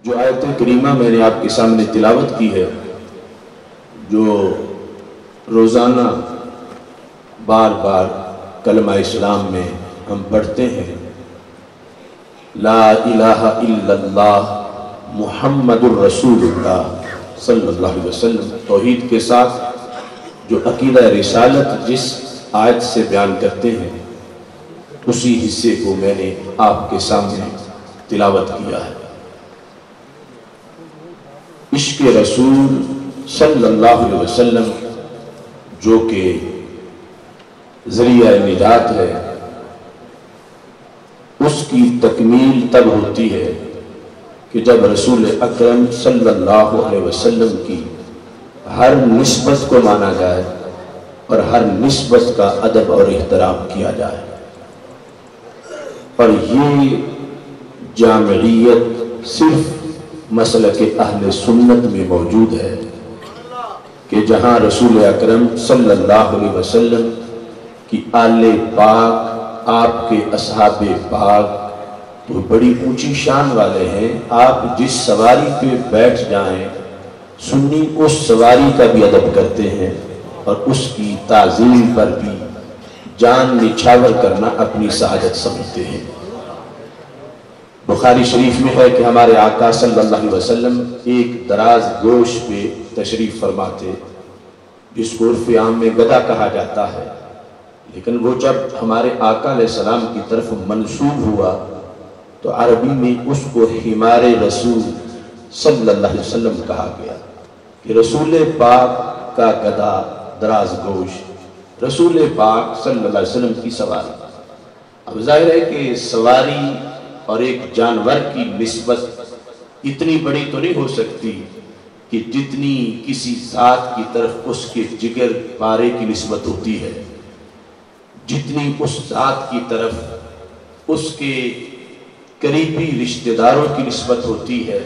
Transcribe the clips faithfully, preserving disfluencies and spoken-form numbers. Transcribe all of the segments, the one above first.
جو آیت کریمہ میں نے آپ کے سامنے تلاوت کی ہے، جو روزانہ بار بار کلمہ اسلام میں ہم پڑھتے ہیں، لا الہ الا اللہ محمد الرسول اللہ صلی اللہ علیہ وسلم، توحید کے ساتھ جو عقیدہ رسالت جس آیت سے بیان کرتے ہیں، اسی حصے کو میں نے آپ کے سامنے تلاوت کیا ہے۔ عشق رسول صلی اللہ علیہ وسلم جو کہ ذریعہ نجات ہے، اس کی تکمیل تب ہوتی ہے کہ جب رسول اکرم صلی اللہ علیہ وسلم کی ہر نسبت کو مانا جائے اور ہر نسبت کا ادب اور احترام کیا جائے۔ اور یہ جامعیت صرف مسلک اہل سنت میں موجود ہے کہ جہاں رسول اکرم صلی اللہ علیہ وسلم کی آل پاک، آپ کے اصحاب پاک تو بڑی اونچی شان والے ہیں۔ آپ جس سواری پہ بیٹھ جائیں، سنی اس سواری کا بھی ادب کرتے ہیں اور اس کی تعظیم پر بھی جان نچھاور کرنا اپنی سعادت سمجھتے ہیں۔ بخاری شریف میں ہے کہ ہمارے آقا صلی اللہ علیہ وسلم ایک دراز گوش پہ تشریف فرماتے، جس کو عرف عام میں گدھا کہا جاتا ہے، لیکن وہ جب ہمارے آقا علیہ السلام کی طرف منسوب ہوا تو عربی میں اس کو حمار رسول صلی اللہ علیہ وسلم کہا گیا کہ رسول پاک کا گدھا دراز گوش، رسول پاک صلی اللہ علیہ وسلم کی سواری۔ اب ظاہر ہے کہ سواری اور ایک جانور کی نسبت اتنی بڑی تو نہیں ہو سکتی کہ جتنی کسی ذات کی طرف اس کے جگر پارے کی نسبت ہوتی ہے، جتنی اس ذات کی طرف اس کے قریبی رشتہ داروں کی نسبت ہوتی ہے،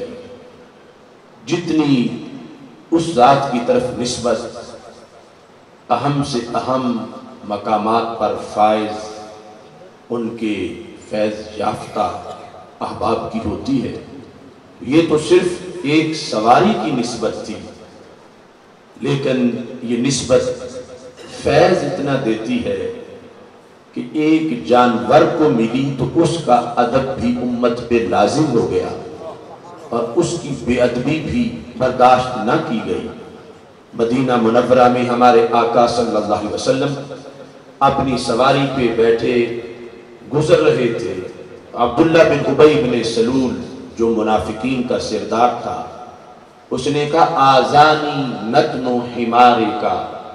جتنی اس ذات کی طرف نسبت اہم سے اہم مقامات پر فائز، ان کے فیض یافتہ احباب کی ہوتی ہے۔ یہ تو صرف ایک سواری کی نسبت تھی، لیکن یہ نسبت فیض اتنا دیتی ہے کہ ایک جانور کو ملی تو اس کا ادب بھی امت پہ لازم ہو گیا اور اس کی بے ادبی بھی برداشت نہ کی گئی۔ مدینہ منورہ میں ہمارے آقا صلی اللہ علیہ وسلم اپنی سواری پہ بیٹھے گزر رہے تھے۔ عبداللہ بن ابی بن سلول جو منافقین کا سردار تھا، اس نے کہا آذانی نتن حمار کا،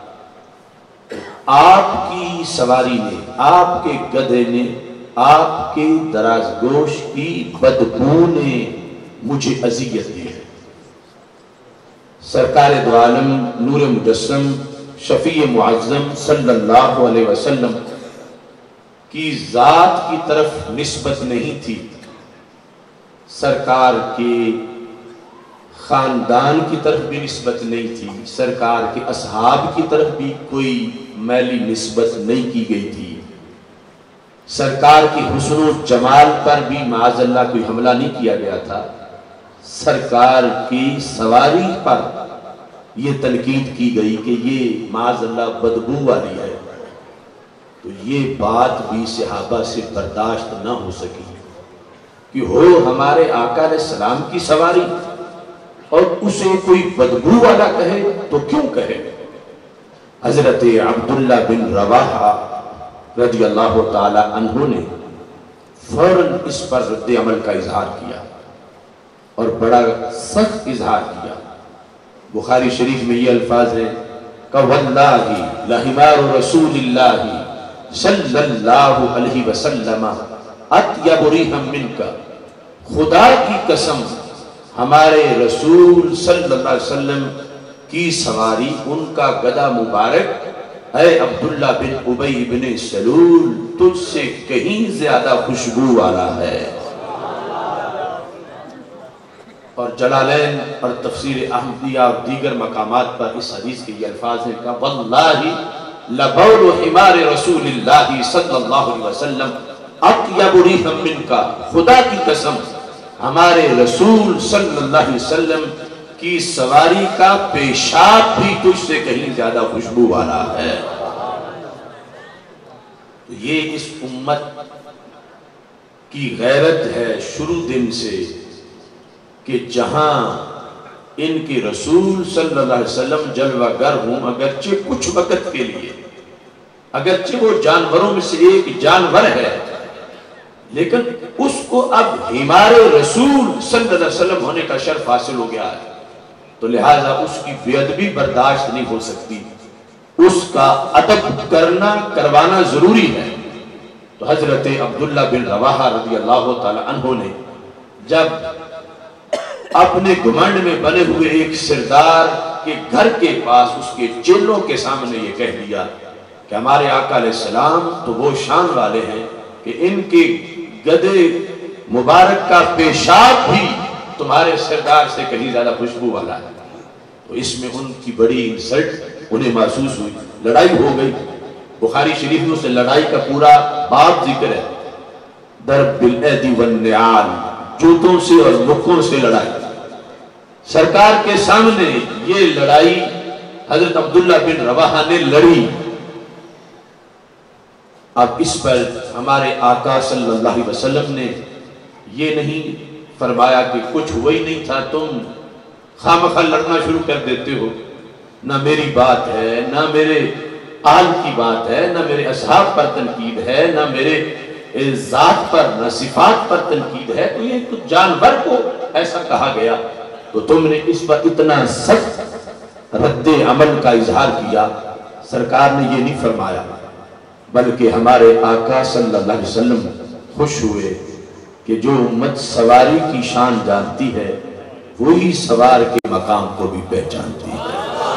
آپ کی سواری نے، آپ کے گدھے نے، آپ کے دراز گوش کی بدبو نے مجھے اذیت دی ہے۔ سرکار دو عالم نور مجسم شفیع معظم صلی اللہ علیہ وسلم کی ذات کی طرف نسبت نہیں تھی، سرکار کے خاندان کی طرف بھی نسبت نہیں تھی، سرکار کے اصحاب کی طرف بھی کوئی میلی نسبت نہیں کی گئی تھی، سرکار کی حسن و جمال پر بھی معاذ اللہ کوئی حملہ نہیں کیا گیا تھا، سرکار کی سواری پر یہ تنقید کی گئی کہ یہ معاذ اللہ بدبو والی ہے۔ تو یہ بات بھی صحابہ سے برداشت نہ ہو سکی کہ ہو ہمارے آقا علیہ السلام کی سواری اور اسے کوئی بدبو والا کہے تو کیوں کہے۔ حضرت عبداللہ بن رواحہ رضی اللہ تعالی عنہ نے فوراً اس پر رد عمل کا اظہار کیا اور بڑا سخت اظہار کیا۔ بخاری شریف میں یہ الفاظ ہیں کہ واللہ لحمار رسول اللہ صلی اللہ علیہ وسلم اطیب ریحا منک، خدا کی قسم ہمارے رسول صلی اللہ علیہ وسلم کی سواری، ان کا گدھا مبارک، اے عبداللہ بن ابی بن سلول، تجھ سے کہیں زیادہ خوشبو والا ہے۔ اور جلالین اور تفسیر احمدیہ اور دیگر مقامات پر اس حدیث کے یہ الفاظ ہیں کہ واللہ لبول حمار رسول اللہ صلی اللہ علیہ وسلم اطیب ریحا منک، خدا کی قسم ہمارے رسول صلی اللہ علیہ وسلم کی سواری کا پیشاب بھی تجھ سے کہیں زیادہ خوشبو والا ہے۔ یہ اس امت کی غیرت ہے شروع دن سے کہ جہاں ان کی رسول صلی اللہ علیہ وسلم جلوہ گر ہوں، اگرچہ کچھ وقت کے لیے، اگرچہ وہ جانوروں میں سے ایک جانور ہے، لیکن اس کو اب ہمارے رسول صلی اللہ علیہ وسلم ہونے کا شرف حاصل ہو گیا ہے، تو لہٰذا اس کی بے ادبی برداشت نہیں ہو سکتی، اس کا ادب کرنا کروانا ضروری ہے۔ تو حضرت عبداللہ بن رواحہ رضی اللہ تعالی عنہ نے جب اپنے گھمنڈ میں بنے ہوئے ایک سردار کے گھر کے پاس اس کے چیلوں کے سامنے یہ کہہ دیا کہ ہمارے آقا علیہ السلام تو وہ شان والے ہیں کہ ان کے گدے مبارک کا پیشاب بھی تمہارے سردار سے کہیں زیادہ خوشبو والا ہے۔ تو اس میں ان کی بڑی انسلٹ انہیں محسوس ہوئی، لڑائی ہو گئی۔ بخاری شریف میں سے لڑائی کا پورا باب ذکر ہے، ضرب بالایدی والنعال، جوتوں سے اور مکوں سے لڑائی۔ سرکار کے سامنے یہ لڑائی حضرت عبداللہ بن رواحہ نے لڑی۔ اب اس پر ہمارے آقا صلی اللہ علیہ وسلم نے یہ نہیں فرمایا کہ کچھ ہوا ہی نہیں تھا، تم خامخواہ لڑنا شروع کر دیتے ہو، نہ میری بات ہے، نہ میرے آل کی بات ہے، نہ میرے اصحاب پر تنقید ہے، نہ میرے ذات پر، نہ صفات پر تنقید ہے، تو یہ تو جانور کو ایسا کہا گیا، تو تم نے اس پر اتنا سخت رد عمل کا اظہار کیا۔ سرکار نے یہ نہیں فرمایا، بلکہ ہمارے آقا صلی اللہ علیہ وسلم خوش ہوئے کہ جو امت سواری کی شان جانتی ہے وہی سوار کے مقام کو بھی پہچانتی ہے۔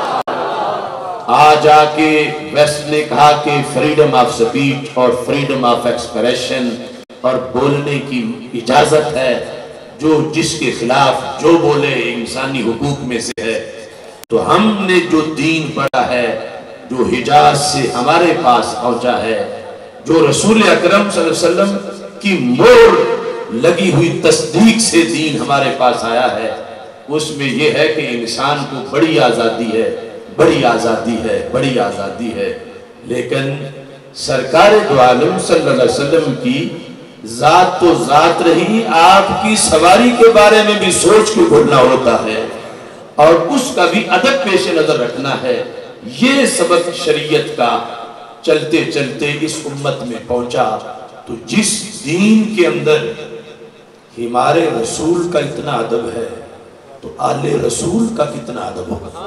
آج آ کے ویسٹ نے کہا کہ فریڈم آف سپیچ اور فریڈم آف ایکسپریشن اور بولنے کی اجازت ہے، جو جس کے خلاف جو بولے انسانی حقوق میں سے ہے۔ تو ہم نے جو دین پڑھا ہے، جو حجاز سے ہمارے پاس پہنچا ہے، جو رسول اکرم صلی اللہ علیہ وسلم کی مور لگی ہوئی تصدیق سے دین ہمارے پاس آیا ہے، اس میں یہ ہے کہ انسان کو بڑی آزادی ہے، بڑی آزادی ہے، بڑی آزادی ہے، لیکن سرکار دو عالم صلی اللہ علیہ وسلم کی ذات تو ذات رہی، آپ کی سواری کے بارے میں بھی سوچ کے بولنا ہوتا ہے اور اس کا بھی ادب پیش نظر رکھنا ہے۔ یہ سبق شریعت کا چلتے چلتے اس امت میں پہنچا، تو جس دین کے اندر ہمارے رسول کا اتنا ادب ہے تو آل رسول کا کتنا ادب ہوگا۔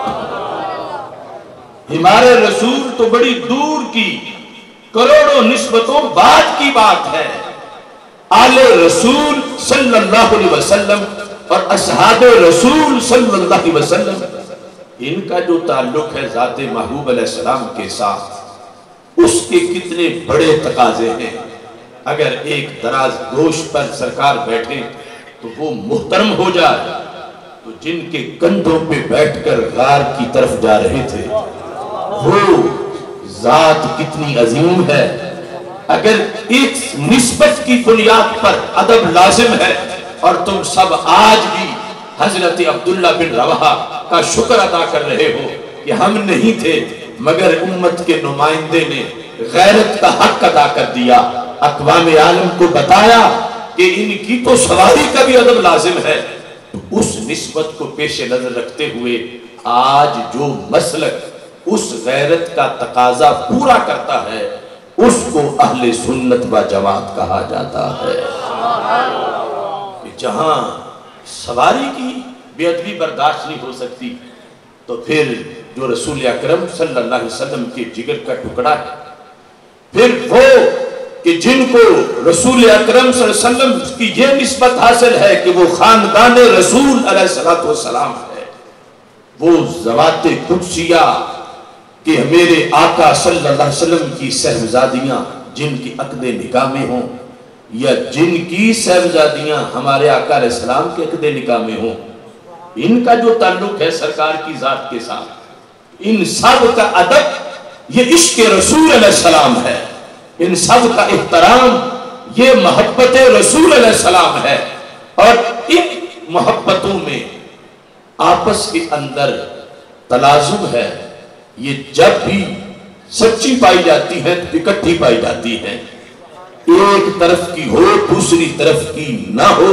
ہمارے رسول تو بڑی دور کی کروڑوں نسبتوں بعد کی بات ہے، آل رسول صلی اللہ علیہ وسلم اور اصحاب رسول صلی اللہ علیہ وسلم، ان کا جو تعلق ہے ذات محبوب علیہ السلام کے ساتھ، اس کے کتنے بڑے تقاضے ہیں۔ اگر ایک دراز گوش پر سرکار بیٹھے تو وہ محترم ہو جائے، تو جن کے کندھوں پہ بیٹھ کر غار کی طرف جا رہے تھے وہ ذات کتنی عظیم ہے۔ اگر ایک نسبت کی بنیاد پر ادب لازم ہے اور تم سب آج بھی حضرت عبداللہ بن رواحہ کا شکر ادا کر رہے ہو کہ ہم نہیں تھے مگر امت کے نمائندے نے غیرت کا حق ادا کر دیا، اقوام عالم کو بتایا کہ ان کی تو سواری کا بھی ادب لازم ہے، اس نسبت کو پیش نظر رکھتے ہوئے آج جو مسلک اس غیرت کا تقاضا پورا کرتا ہے اس کو اہل سنت و جماعت کہا جاتا ہے۔ جہاں سواری کی بے ادبی برداشت نہیں ہو سکتی، تو پھر جو رسول اکرم صلی اللہ علیہ وسلم کے جگر کا ٹکڑا ہے، پھر وہ کہ جن کو رسول اکرم صلی اللہ علیہ وسلم کی یہ نسبت حاصل ہے کہ وہ خاندان رسول علیہ السلام ہے، وہ ذوات قدسیہ کہ میرے آقا صلی اللہ علیہ وسلم کی صاحبزادیاں جن کی عقد نکاح میں ہوں، یا جن کی صاحبزادیاں ہمارے آقا علیہ السلام کے عقد نکاح میں ہوں، ان کا جو تعلق ہے سرکار کی ذات کے ساتھ، ان سب کا ادب یہ عشق رسول علیہ السلام ہے، ان سب کا احترام یہ محبت رسول علیہ السلام ہے۔ اور ان محبتوں میں آپس کے اندر تلازم ہے، یہ جب بھی سچی پائی جاتی ہے تو اکٹھی پائی جاتی ہے، ایک طرف کی ہو دوسری طرف کی نہ ہو۔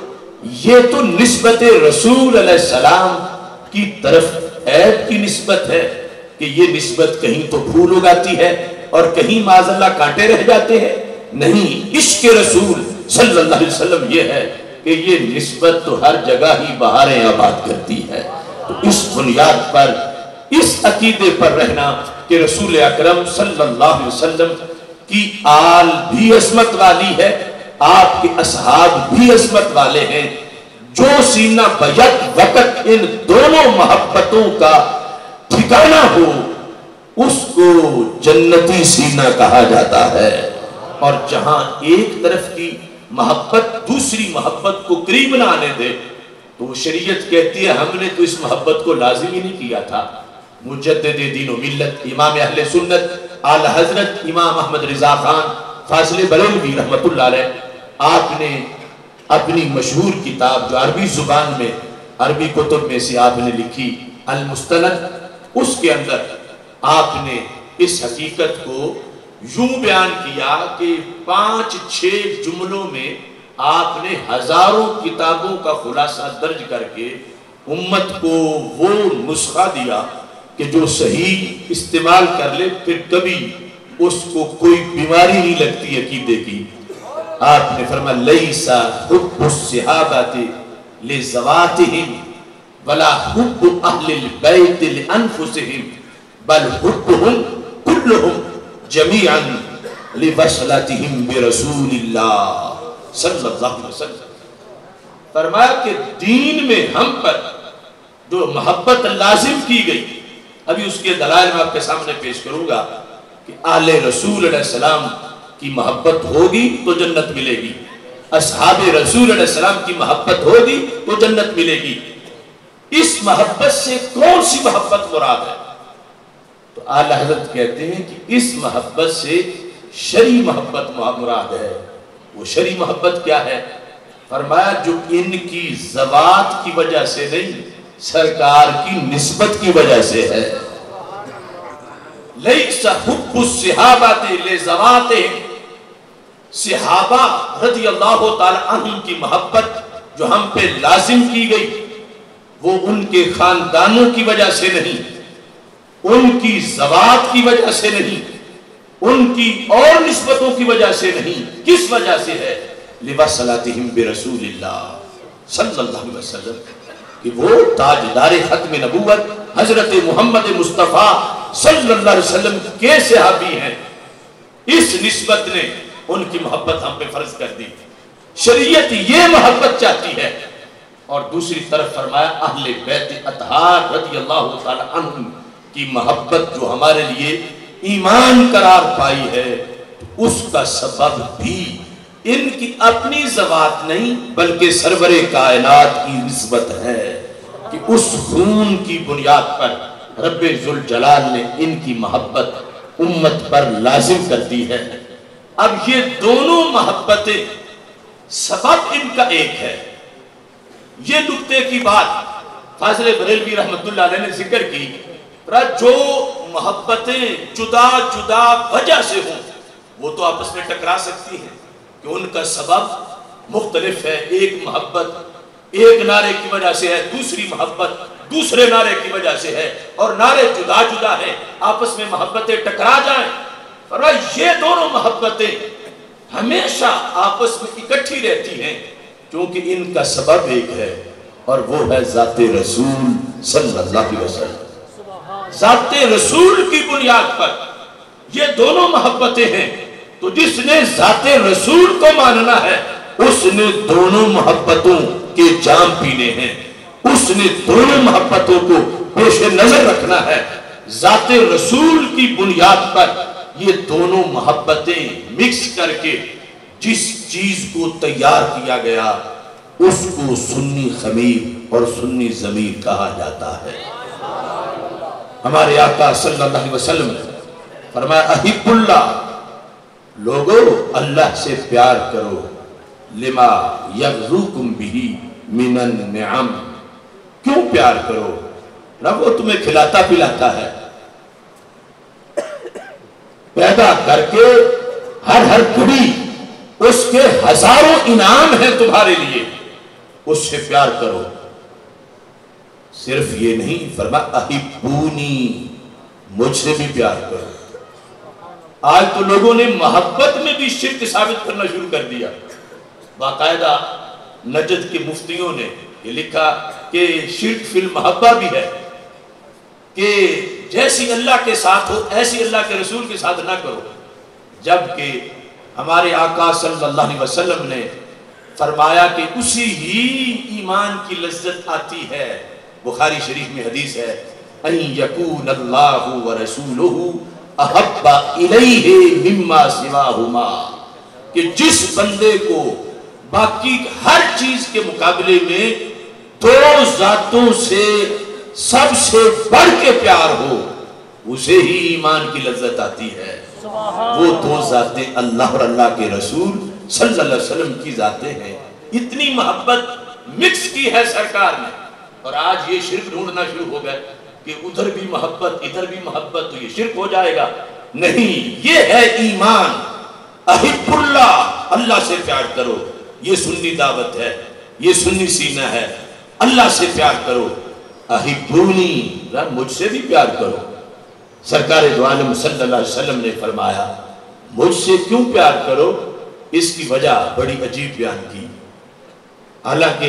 یہ تو نسبت رسول علیہ السلام کی طرف عیب کی نسبت ہے کہ یہ نسبت کہیں تو پھول اگاتی ہے اور کہیں معاذ اللہ کانٹے رہ جاتے ہیں۔ نہیں، عشق رسول صلی اللہ علیہ وسلم یہ ہے کہ یہ نسبت تو ہر جگہ ہی بہاریں آباد کرتی ہے۔ تو اس بنیاد پر، اس عقیدے پر رہنا کہ رسول اکرم صلی اللہ علیہ وسلم کی آل بھی عظمت والی ہے، آپ کے اصحاب بھی عظمت والے ہیں، جو سینہ بیک وقت ان دونوں محبتوں کا ٹھکانہ ہو اس کو جنتی سینہ کہا جاتا ہے۔ اور جہاں ایک طرف کی محبت دوسری محبت کو قریب نہ آنے دے تو شریعت کہتی ہے ہم نے تو اس محبت کو لازم ہی نہیں کیا تھا۔ مجدد دین و ملت امام اہل سنت اعلی حضرت امام احمد رضا خان فاضل بریلوی رحمت اللہ علیہ، آپ نے اپنی مشہور کتاب جو عربی زبان میں عربی کتب میں سے آپ نے لکھی المستند، اس کے اندر آپ نے اس حقیقت کو یوں بیان کیا کہ پانچ چھ جملوں میں آپ نے ہزاروں کتابوں کا خلاصہ درج کر کے امت کو وہ نسخہ دیا کہ جو صحیح استعمال کر لے پھر کبھی اس کو کوئی بیماری نہیں لگتی عقیدے کی۔ آپ نے فرمایا لیسا حب الصحابۃ لذواتہم ولا حب اہل البیت لانفسہم بل حبہم کلہم جمیعا لوصلتہم برسول اللہ صلی اللہ علیہ وسلم۔ فرمایا کہ دین میں ہم پر جو محبت لازم کی گئی، ابھی اس کے دلائل میں آپ کے سامنے پیش کروں گا کہ آل رسول علیہ السلام کی محبت ہوگی تو جنت ملے گی، اصحاب رسول علیہ السلام کی محبت ہوگی تو جنت ملے گی۔ اس محبت سے کون سی محبت مراد ہے؟ تو اعلی حضرت کہتے ہیں کہ اس محبت سے شرعی محبت مراد ہے۔ وہ شرعی محبت کیا ہے؟ فرمایا جو ان کی ذوات کی وجہ سے نہیں، سرکار کی نسبت کی وجہ سے ہے۔ لیس حب الصحابۃ لذواتہم، صحابہ رضی اللہ تعالی عنہم کی محبت جو ہم پہ لازم کی گئی وہ ان کے خاندانوں کی وجہ سے نہیں، ان کی ذوات کی وجہ سے نہیں، ان کی اور نسبتوں کی وجہ سے نہیں، کس وجہ سے ہے؟ لوصلتہم برسول اللہ صلی اللہ علیہ وسلم، کہ وہ تاجدار ختم نبوت حضرت محمد مصطفیٰ صلی اللہ علیہ وسلم کے صحابی ہیں۔ اس نسبت نے ان کی محبت ہم پہ فرض کر دی۔ شریعت یہ محبت چاہتی ہے۔ اور دوسری طرف فرمایا اہل بیت اطہار رضی اللہ تعالی عنہم کی محبت جو ہمارے لیے ایمان قرار پائی ہے، اس کا سبب بھی ان کی اپنی ذوات نہیں بلکہ سرور کائنات کی نسبت ہے کہ اس خون کی بنیاد پر رب ذوالجلال نے ان کی محبت امت پر لازم کر دی ہے۔ اب یہ دونوں محبتیں سبب ان کا ایک ہے۔ یہ نکتے کی بات فاضل بریلوی رحمت اللہ علیہ نے ذکر کی، جو محبتیں جدا جدا وجہ سے ہوں وہ تو آپس میں ٹکرا سکتی ہیں کہ ان کا سبب مختلف ہے۔ ایک محبت ایک نعرے کی وجہ سے ہے، دوسری محبت دوسرے نعرے کی وجہ سے ہے، اور نعرے جدا جدا ہیں، آپس میں محبتیں ٹکرا جائیں۔ فرمایا یہ دونوں محبتیں ہمیشہ آپس میں اکٹھی رہتی ہیں کیونکہ ان کا سبب ایک ہے اور وہ ہے ذات رسول صلی اللہ علیہ وسلم۔ ذات رسول کی بنیاد پر یہ دونوں محبتیں ہیں، تو جس نے ذات رسول کو ماننا ہے اس نے دونوں محبتوں کے جام پینے ہیں، اس نے دونوں محبتوں کو پیش نظر رکھنا ہے۔ ذات رسول کی بنیاد پر یہ دونوں محبتیں مکس کر کے جس چیز کو تیار کیا گیا اس کو سنی خمیر اور سنی ضمیر کہا جاتا ہے۔ ہمارے آقا صلی اللہ علیہ وسلم فرمایا احب اللہ، لوگو اللہ سے پیار کرو، लिमा यग़ज़ूकुम बिही मिनन निअम, क्यों प्यार करो ना, वो तुम्हें खिलाता पिलाता है, पैदा करके हर हर घड़ी उसके हजारों इनाम हैं तुम्हारे लिए, उससे प्यार करो। सिर्फ ये नहीं, फरमा अहिब्बूनी, मुझसे भी प्यार करो। आज तो लोगों ने मोहब्बत में भी शिर्क साबित करना शुरू कर दिया। बाकायदा नजद के मुफ्तियों ने ये लिखा कि शिर्क फिल मोहब्बा भी है, कि जैसी अल्लाह के साथ हो ऐसी अल्लाह के रसूल के साथ ना करो। जबकि हमारे आका सल्लल्लाहु अलैहि वसल्लम ने फरमाया कि उसी ही ईमान की लज्जत आती है। बुखारी शरीफ में हदीस है, अन यकून अल्लाहु व रसूलुहु अहब्बा इलैहि मिम्मा सिवाहुमा, कि जिस बंदे को बाकी हर चीज के मुकाबले में दो जातों से सबसे बढ़ के प्यार हो, उसे ही ईमान की लज्जत आती है। वो दो जातें अल्लाह और अल्लाह के रसूल सल्लल्लाहु अलैहि वसल्लम की जातें हैं। इतनी मोहब्बत मिक्स की है सरकार ने, और आज ये शिर्क ढूंढना शुरू हो गए कि उधर भी मोहब्बत इधर भी मोहब्बत, तो ये शिर्क हो जाएगा। नहीं, ये है ईमान। अहिब्बुल्लाह, अल्लाह से प्यार करो, ये सुन्नी दावत है, ये सुन्नी सीना है। अल्लाह से प्यार करो। अहिब्बूनी, मुझसे भी प्यार करो। सरकार दो आलम सल्लल्लाहु अलैहि वसल्लम ने फरमाया, मुझसे क्यों प्यार करो, इसकी वजह बड़ी अजीब बयान की। हालांकि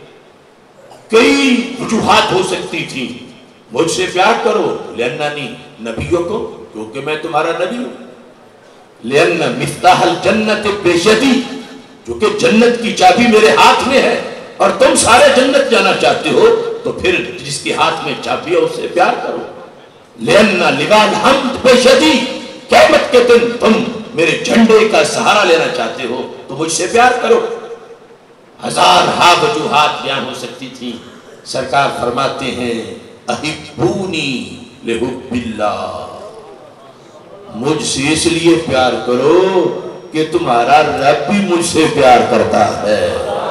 कई वजूहात हो सकती थी। मुझसे प्यार करो लिअन्ननी नबियों को, क्योंकि मैं तुम्हारा नबी हूं। लिअन्न मिफ्ताहल जन्नत बेयदी, क्योंकि जन्नत की चाबी मेरे हाथ में है, और तुम सारे जन्नत जाना चाहते हो, तो फिर जिसके हाथ में चाबी है उससे प्यार करो। लिअन्न लिवाल हम्द बेयदी, क़यामत के दिन तुम मेरे झंडे का सहारा लेना चाहते हो, तो मुझसे प्यार करो। हजार हा वजूहात बयान हो सकती थी। सरकार फरमाते हैं, अहिब्बूनी लिहुब्बिल्लाह, मुझसे इसलिए प्यार करो कि तुम्हारा रब भी मुझसे प्यार करता है।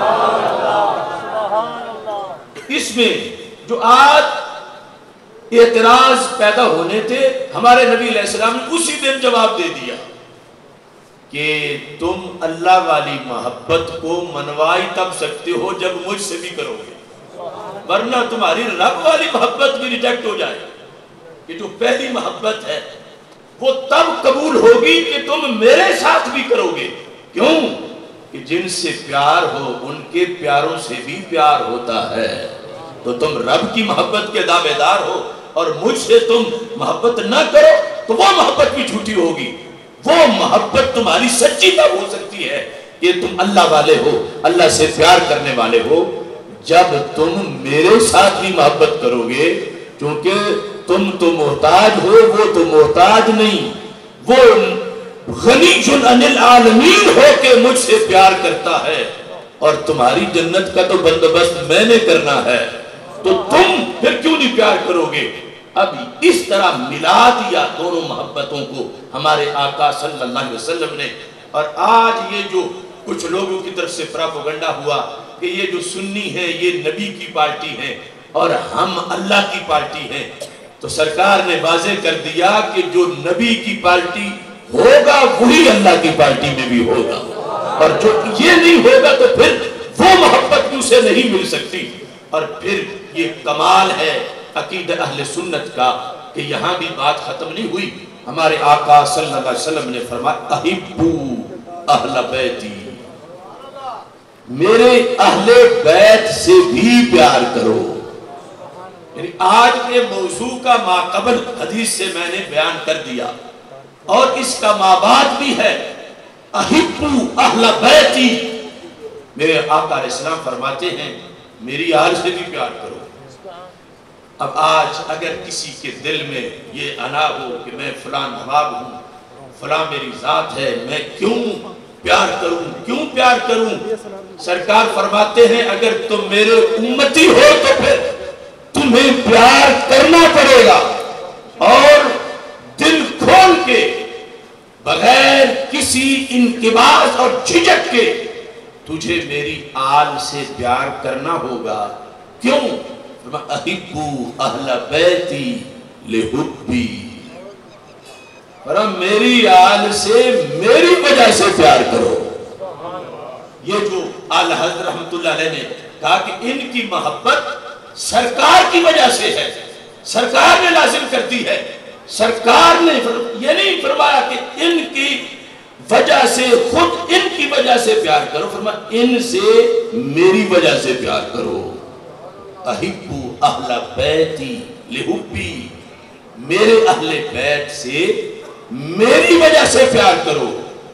इसमें जो आज एतराज पैदा होने थे, हमारे नबी अलैहिस्सलाम ने उसी दिन जवाब दे दिया कि तुम अल्लाह वाली मोहब्बत को मनवाई तब सकते हो जब मुझसे भी करोगे, वरना तुम्हारी रब वाली मोहब्बत भी रिजेक्ट हो जाए। कि जो पहली मोहब्बत है वो तब कबूल होगी कि तुम मेरे साथ भी करोगे। क्यों? कि जिनसे प्यार हो उनके प्यारों से भी प्यार होता है। तो तुम रब की मोहब्बत के दावेदार हो और मुझसे तुम मोहब्बत ना करो, तो वो मोहब्बत भी झूठी होगी। वो मोहब्बत तुम्हारी सच्ची तब हो सकती है कि तुम अल्लाह वाले हो, अल्लाह से प्यार करने वाले हो, जब तुम मेरे साथ भी मोहब्बत करोगे। क्योंकि तुम तो मोहताज हो, वो तो मोहताज नहीं, वो गनीजुल अनिल आलमीन हो के मुझसे प्यार करता है, और तुम्हारी जन्नत का तो बंदोबस्त मैंने करना है, तो तुम फिर क्यों नहीं प्यार करोगे। अब इस तरह मिला दिया दोनों मोहब्बतों को हमारे आका सल्लल्लाहु अलैहि वसल्लम ने। और आज ये जो कुछ लोगों की तरफ से प्रोपेगेंडा हुआ कि ये जो सुन्नी है ये नबी की पार्टी है और हम अल्लाह की पार्टी है, तो सरकार ने वाज़ेह कर दिया कि जो नबी की पार्टी होगा वही अल्लाह की पार्टी में भी होगा, और जो ये नहीं होगा तो फिर वो मोहब्बत भी उसे नहीं मिल सकती। और फिर ये कमाल है अकीदा अहले सुन्नत का कि यहाँ भी बात खत्म नहीं हुई। हमारे आका सल्लल्लाहु अलैहि वसल्लम ने फरमाया, अहिब्बू अहले बैती, मेरे अहले बैत से भी प्यार करो। यानी आज के मौजू का माकबल हदीस से मैंने बयान कर दिया, और इसका माबाद भी है, अहिब्बू अहले बैती, मेरे आका अलैहिस्सलाम फरमाते हैं मेरी आल से भी प्यार करो। अब आज अगर किसी के दिल में ये अना हो कि मैं फलां नवाब हूँ, फलां मेरी जात है, मैं क्यों प्यार करूं, क्यों प्यार करूं, सरकार फरमाते हैं अगर तुम मेरे उम्मती हो तो फिर तुम्हें प्यार करना पड़ेगा, और दिल खोल के बगैर किसी इनकिबास और झिझक के تجھے میری آل سے پیار کرنا ہوگا. کیوں؟ احبو اہل بیتی لحبی. فرمایا میری آل سے میری وجہ سے پیار کرو. یہ جو آل حضرت رحمت اللہ علیہ نے کہا کہ ان کی محبت سرکار کی وجہ سے ہے، سرکار نے لازم کر دی ہے. سرکار نے یہ نہیں فرمایا کہ ان کی وجہ سے، خود ان کی وجہ سے پیار کرو. فرمایا ان سے میری وجہ سے پیار کرو. احبو اہل بیتی لحبی، میرے اہل بیت سے میری وجہ سے پیار کرو.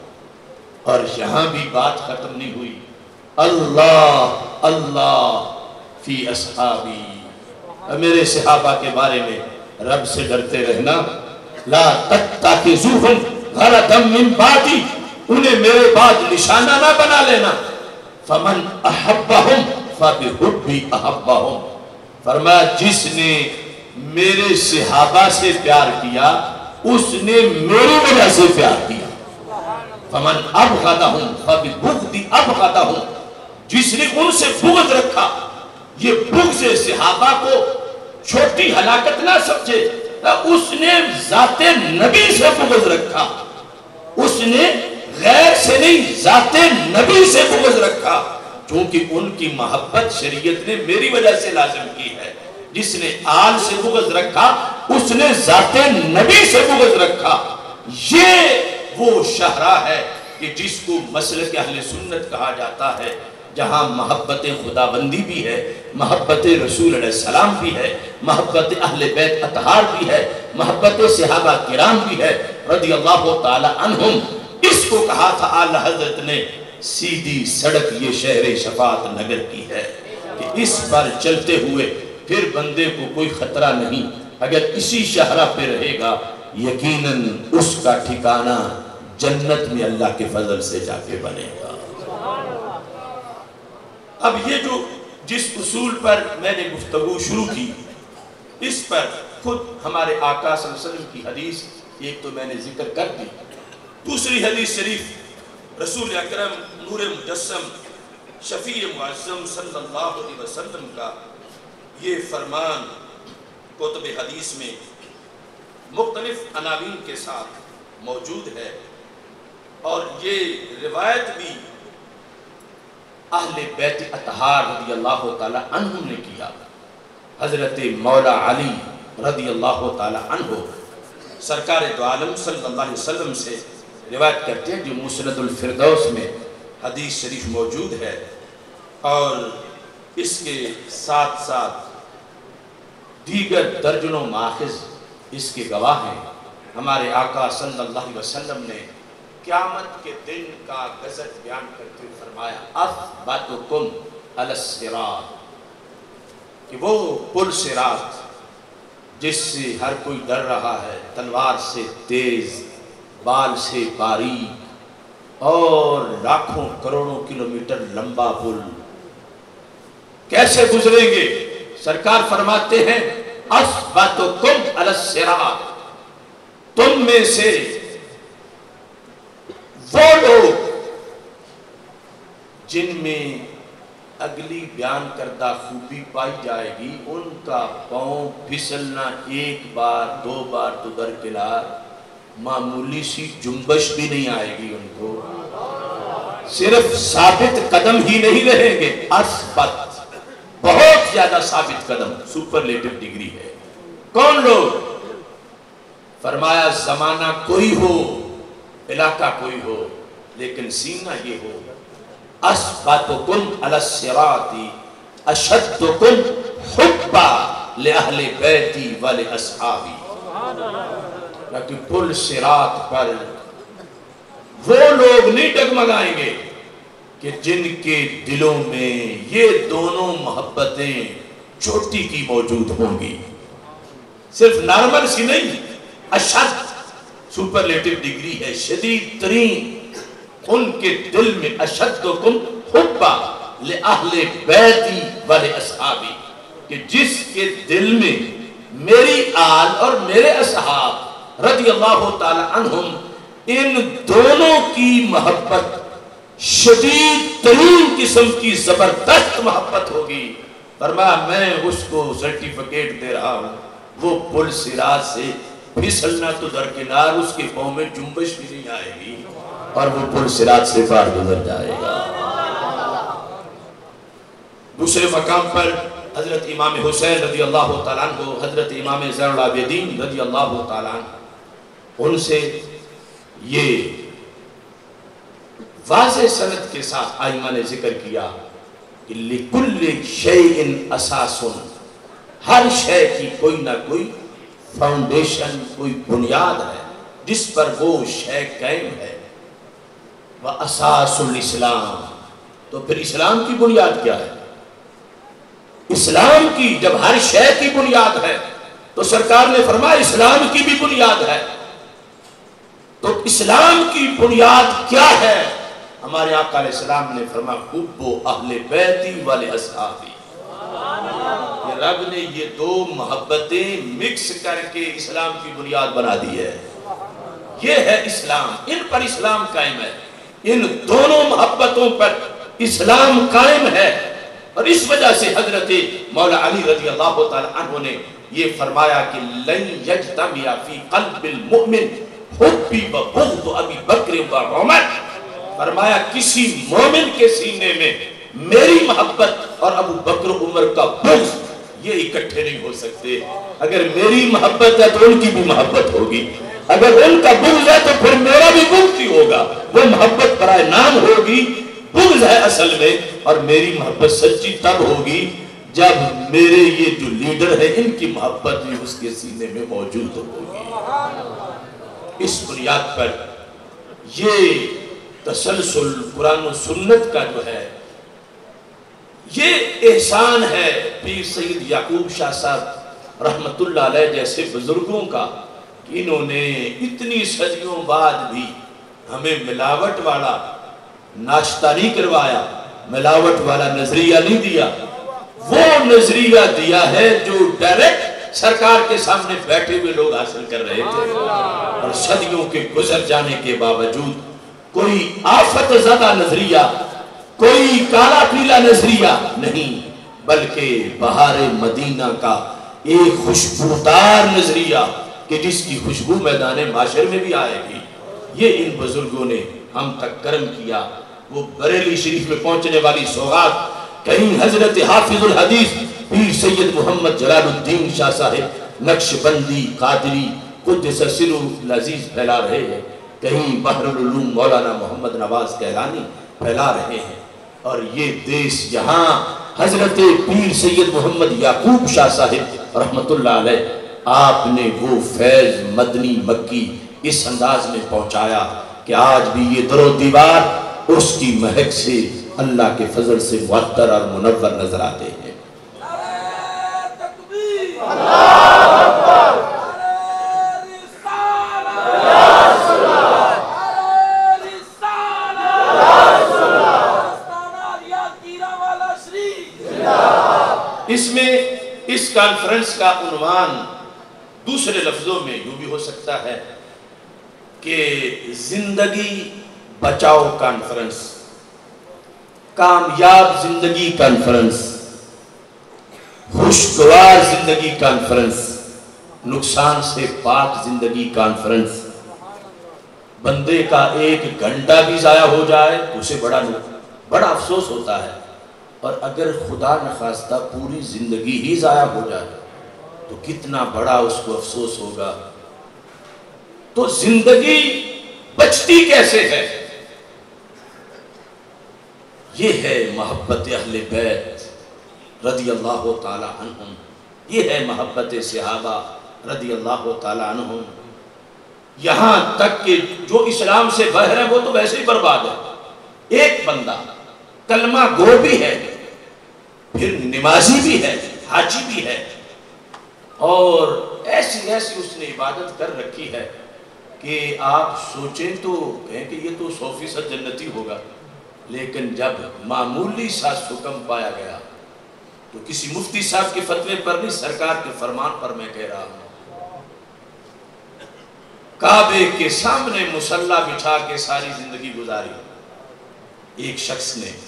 اور یہاں بھی بات ختم نہیں ہوئی. اللہ اللہ فی اصحابی، میرے صحابہ کے بارے میں رب سے ڈرتے رہنا. لا تتخذوہم غرضا من بعدی، انہیں میرے بعد نشانہ نہ بنا لینا. فمن احبہم فبحبی احبہم، فرمایا جس نے میرے صحابہ سے پیار کیا اس نے میری وجہ سے پیار کیا. فمن ابغضہم فببغضی ابغضہم، جس نے ان سے بغض رکھا، یہ بغض صحابہ کو چھوٹی ہلاکت نہ سمجھے، اس نے ذات نبی سے بغض رکھا. اس نے غیر سے نہیں، ذات نبی سے بغض رکھا، چونکہ ان کی محبت شریعت نے میری وجہ سے لازم کی ہے. جس نے آل سے بغض رکھا اس نے ذات نبی سے بغض رکھا. یہ وہ شاہراہ ہے کہ جس کو مسلک اہل سنت کہا جاتا ہے، جہاں محبت خداوندی بھی ہے، محبت رسول علیہ السلام بھی ہے، محبت اہل بیت اطہار بھی ہے، محبت صحابہ کرام بھی ہے رضی اللہ تعالی عنہم. اس کو کہا تھا اعلی حضرت نے سیدھی سڑک یہ شہر شفاعت نگر کی ہے، کہ اس پر چلتے ہوئے پھر بندے کو کوئی خطرہ نہیں. اگر اسی شاہراہ پہ رہے گا یقیناً اس کا ٹھکانہ جنت میں اللہ کے فضل سے جا کے بنے گا. اب یہ جو جس اصول پر میں نے گفتگو شروع کی، اس پر خود ہمارے آقا صلی اللہ علیہ وسلم کی حدیث ایک تو میں نے ذکر کر دی. دوسری حدیث شریف رسول اکرم نور مجسم شفیع معظم صلی اللہ علیہ وسلم کا یہ فرمان کتب حدیث میں مختلف عناوین کے ساتھ موجود ہے. اور یہ روایت بھی اہل بیت اطہار رضی اللہ تعالی عنہم نے کیا. حضرت مولا علی رضی اللہ تعالی عنہ سرکار دو عالم صلی اللہ علیہ وسلم سے روایت کرتے ہیں، جو مسند الفردوس میں حدیث شریف موجود ہے. اور اس کے ساتھ ساتھ دیگر درجنوں ماخذ اس کے گواہ ہیں. ہمارے آقا صلی اللہ علیہ وسلم نے قیامت کے دن کا غزت بیان کرتے ہوئے فرمایا اثبتکم علی الصراط، کہ وہ پل صراط جس سے ہر کوئی ڈر رہا ہے، تلوار سے تیز، بال سے باریک اور لاکھوں کروڑوں کلومیٹر لمبا پل کیسے گزریں گے. سرکار فرماتے ہیں اثبتکم علی الصراط، تم میں سے وہ لوگ جن میں اگلی بیان کردہ خوبی پائی جائے گی، ان کا پاؤں پھسلنا ایک بار دو بار تو درکنار، معمولی سی جنبش بھی نہیں آئے گی. ان کو صرف ثابت قدم ہی نہیں رہیں گے، اثبت بہت زیادہ ثابت قدم، سپرلیٹو ڈگری ہے. کون لوگ؟ فرمایا زمانہ کوئی ہو، علاقہ کوئی ہو، لیکن سینہ یہ ہو اثبتکم علی الصراط اشدکم حبا لأہل بیتی ولأصحابی. لیکن پل صراط پر وہ لوگ نہیں ڈگمگائیں گے کہ جن کے دلوں میں یہ دونوں محبتیں چوٹی کی موجود ہوں گی. صرف نارمل سی نہیں، اشد سپرلیٹو ڈگری ہے، شدید ترین. ان کے دل میں اشدکم حبا لأہل بیتی ولأصحابی، کہ جس کے دل میں میری آل اور میرے اصحاب رضی اللہ تعالی عنہم ان دونوں کی محبت شدید ترین قسم کی زبردست محبت ہوگی. فرمایا میں اس کو سرٹیفکیٹ دے رہا ہوں، وہ پل صراط سے پھسلنا تو درکنار، اس کے پاؤں میں جنبش بھی نہیں آئے گی اور وہ پل صراط سے پار گزر جائے گا. دوسرے مقام پر حضرت امام حسین رضی اللہ تعالیٰ عنہ، حضرت امام زین العابدین رضی اللہ تعالیٰ عنہ، ان سے یہ واضح سند کے ساتھ آئمہ نے ذکر کیا کہ لِكُلِّ شَيْءٍ أَسَاسٌ، ہر شے کی کوئی نہ کوئی فاؤنڈیشن، کوئی بنیاد ہے جس پر وہ شے قائم ہے. وَأَسَاسُ الْإِسْلَامِ، تو پھر اسلام کی بنیاد کیا ہے؟ اسلام کی جب ہر شے کی بنیاد ہے تو سرکار نے فرمایا اسلام کی بھی بنیاد ہے. تو اسلام کی بنیاد کیا ہے؟ ہمارے آقا علیہ السلام نے فرمایا حب اہل بیتی والے اصحابی. یہ رب نے یہ دو محبتیں مکس کر کے اسلام کی بنیاد بنا دی ہے. یہ ہے اسلام، ان پر اسلام قائم ہے، ان دونوں محبتوں پر اسلام قائم ہے. اور اس وجہ سے حضرت مولا علی رضی اللہ تعالی عنہ نے یہ فرمایا کہ لن یجتمع فی قلب المؤمن حبی و بغض ابی بکر و عمر. فرمایا کسی مومن کے سینے میں میری محبت اور ابو بکر عمر کا بغض یہ اکٹھے نہیں ہو سکتے. اگر میری محبت ہے تو ان کی بھی محبت ہوگی، اگر ان کا بغض ہے تو پھر میرا بھی بغض ہی ہوگا. وہ محبت برائے نام ہوگی، بغض ہے اصل میں، اور میری محبت سچی تب ہوگی جب میرے یہ جو لیڈر ہے ان کی محبت بھی اس کے سینے میں موجود ہوگی. اس بنیاد پر یہ تسلسل قرآن و سنت کا جو ہے یہ احسان ہے پیر سید یعقوب شاہ صاحب رحمت اللہ علیہ جیسے بزرگوں کا کہ انہوں نے اتنی صدیوں بعد بھی ہمیں ملاوٹ والا ناشتہ نہیں کروایا، ملاوٹ والا نظریہ نہیں دیا. وہ نظریہ دیا ہے جو ڈائریکٹ سرکار کے سامنے بیٹھے ہوئے لوگ حاصل کر رہے تھے. اور صدیوں کے گزر جانے کے باوجود کوئی آفت زدہ نظریہ، کوئی کالا پیلا نظریہ نہیں، بلکہ بہار مدینہ کا ایک خوشبودار نظریہ کہ جس کی خوشبو میدان معاشر میں بھی آئے گی. یہ ان بزرگوں نے ہم تک کرم کیا. وہ بریلی شریف میں پہنچنے والی سوغات کہیں حضرت حافظ الحدیث پیر سید محمد جلال الدین شاہ صاحب نقش بندی قادری قدس سرہ العزیز پھیلا رہے ہیں، کہیں بحر العلوم مولانا محمد نواز کیلانی پھیلا رہے ہیں. اور یہ دیس یہاں حضرت پیر سید محمد یعقوب شاہ صاحب رحمت اللہ علیہ آپ نے وہ فیض مدنی مکی اس انداز میں پہنچایا کہ آج بھی یہ در و دیوار اس کی مہک سے اللہ کے فضل سے معطر اور منور نظر آتے ہیں. اس میں اس کانفرنس کا عنوان دوسرے لفظوں میں یوں بھی ہو سکتا ہے کہ زندگی بچاؤ کانفرنس، کامیاب زندگی کانفرنس، خوشگوار زندگی کانفرنس، نقصان سے پاک زندگی کانفرنس. بندے کا ایک گھنٹہ بھی ضائع ہو جائے تو اسے بڑا بڑا افسوس ہوتا ہے، اور اگر خدا نخواستہ پوری زندگی ہی ضائع ہو جائے تو کتنا بڑا اس کو افسوس ہوگا. تو زندگی بچتی کیسے ہے؟ یہ ہے محبت اہل بیت رضی اللہ تعالی عنہم، یہ ہے محبت صحابہ رضی اللہ تعالی عنہم. یہاں تک کہ جو اسلام سے باہر ہے وہ تو ویسے ہی برباد ہے. ایک بندہ کلمہ گو بھی ہے، پھر نمازی بھی ہے، حاجی بھی ہے، اور ایسی ایسی اس نے عبادت کر رکھی ہے کہ آپ سوچیں تو کہیں کہ یہ تو سو فیصد جنتی ہوگا. لیکن جب معمولی سا حکم پایا گیا تو کسی مفتی صاحب کے فتوے پر نہیں، سرکار کے فرمان پر میں کہہ رہا ہوں، کعبے کے سامنے مصلی بچھا کے ساری زندگی گزاری، ایک شخص نے،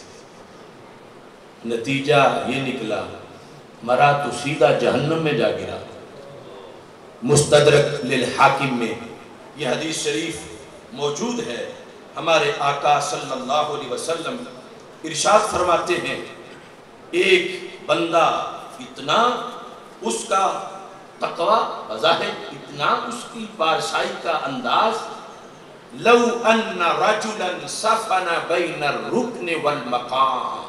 نتیجہ یہ نکلا مرا تو سیدھا جہنم میں جا گرا۔ مستدرک للحاکم میں یہ حدیث شریف موجود ہے۔ ہمارے آقا صلی اللہ علیہ وسلم ارشاد فرماتے ہیں، ایک بندہ اتنا اس کا تقوی بظاہر، اتنا اس کی بارشائی کا انداز، لو ان رجلا سفن بین الرکن والمقام،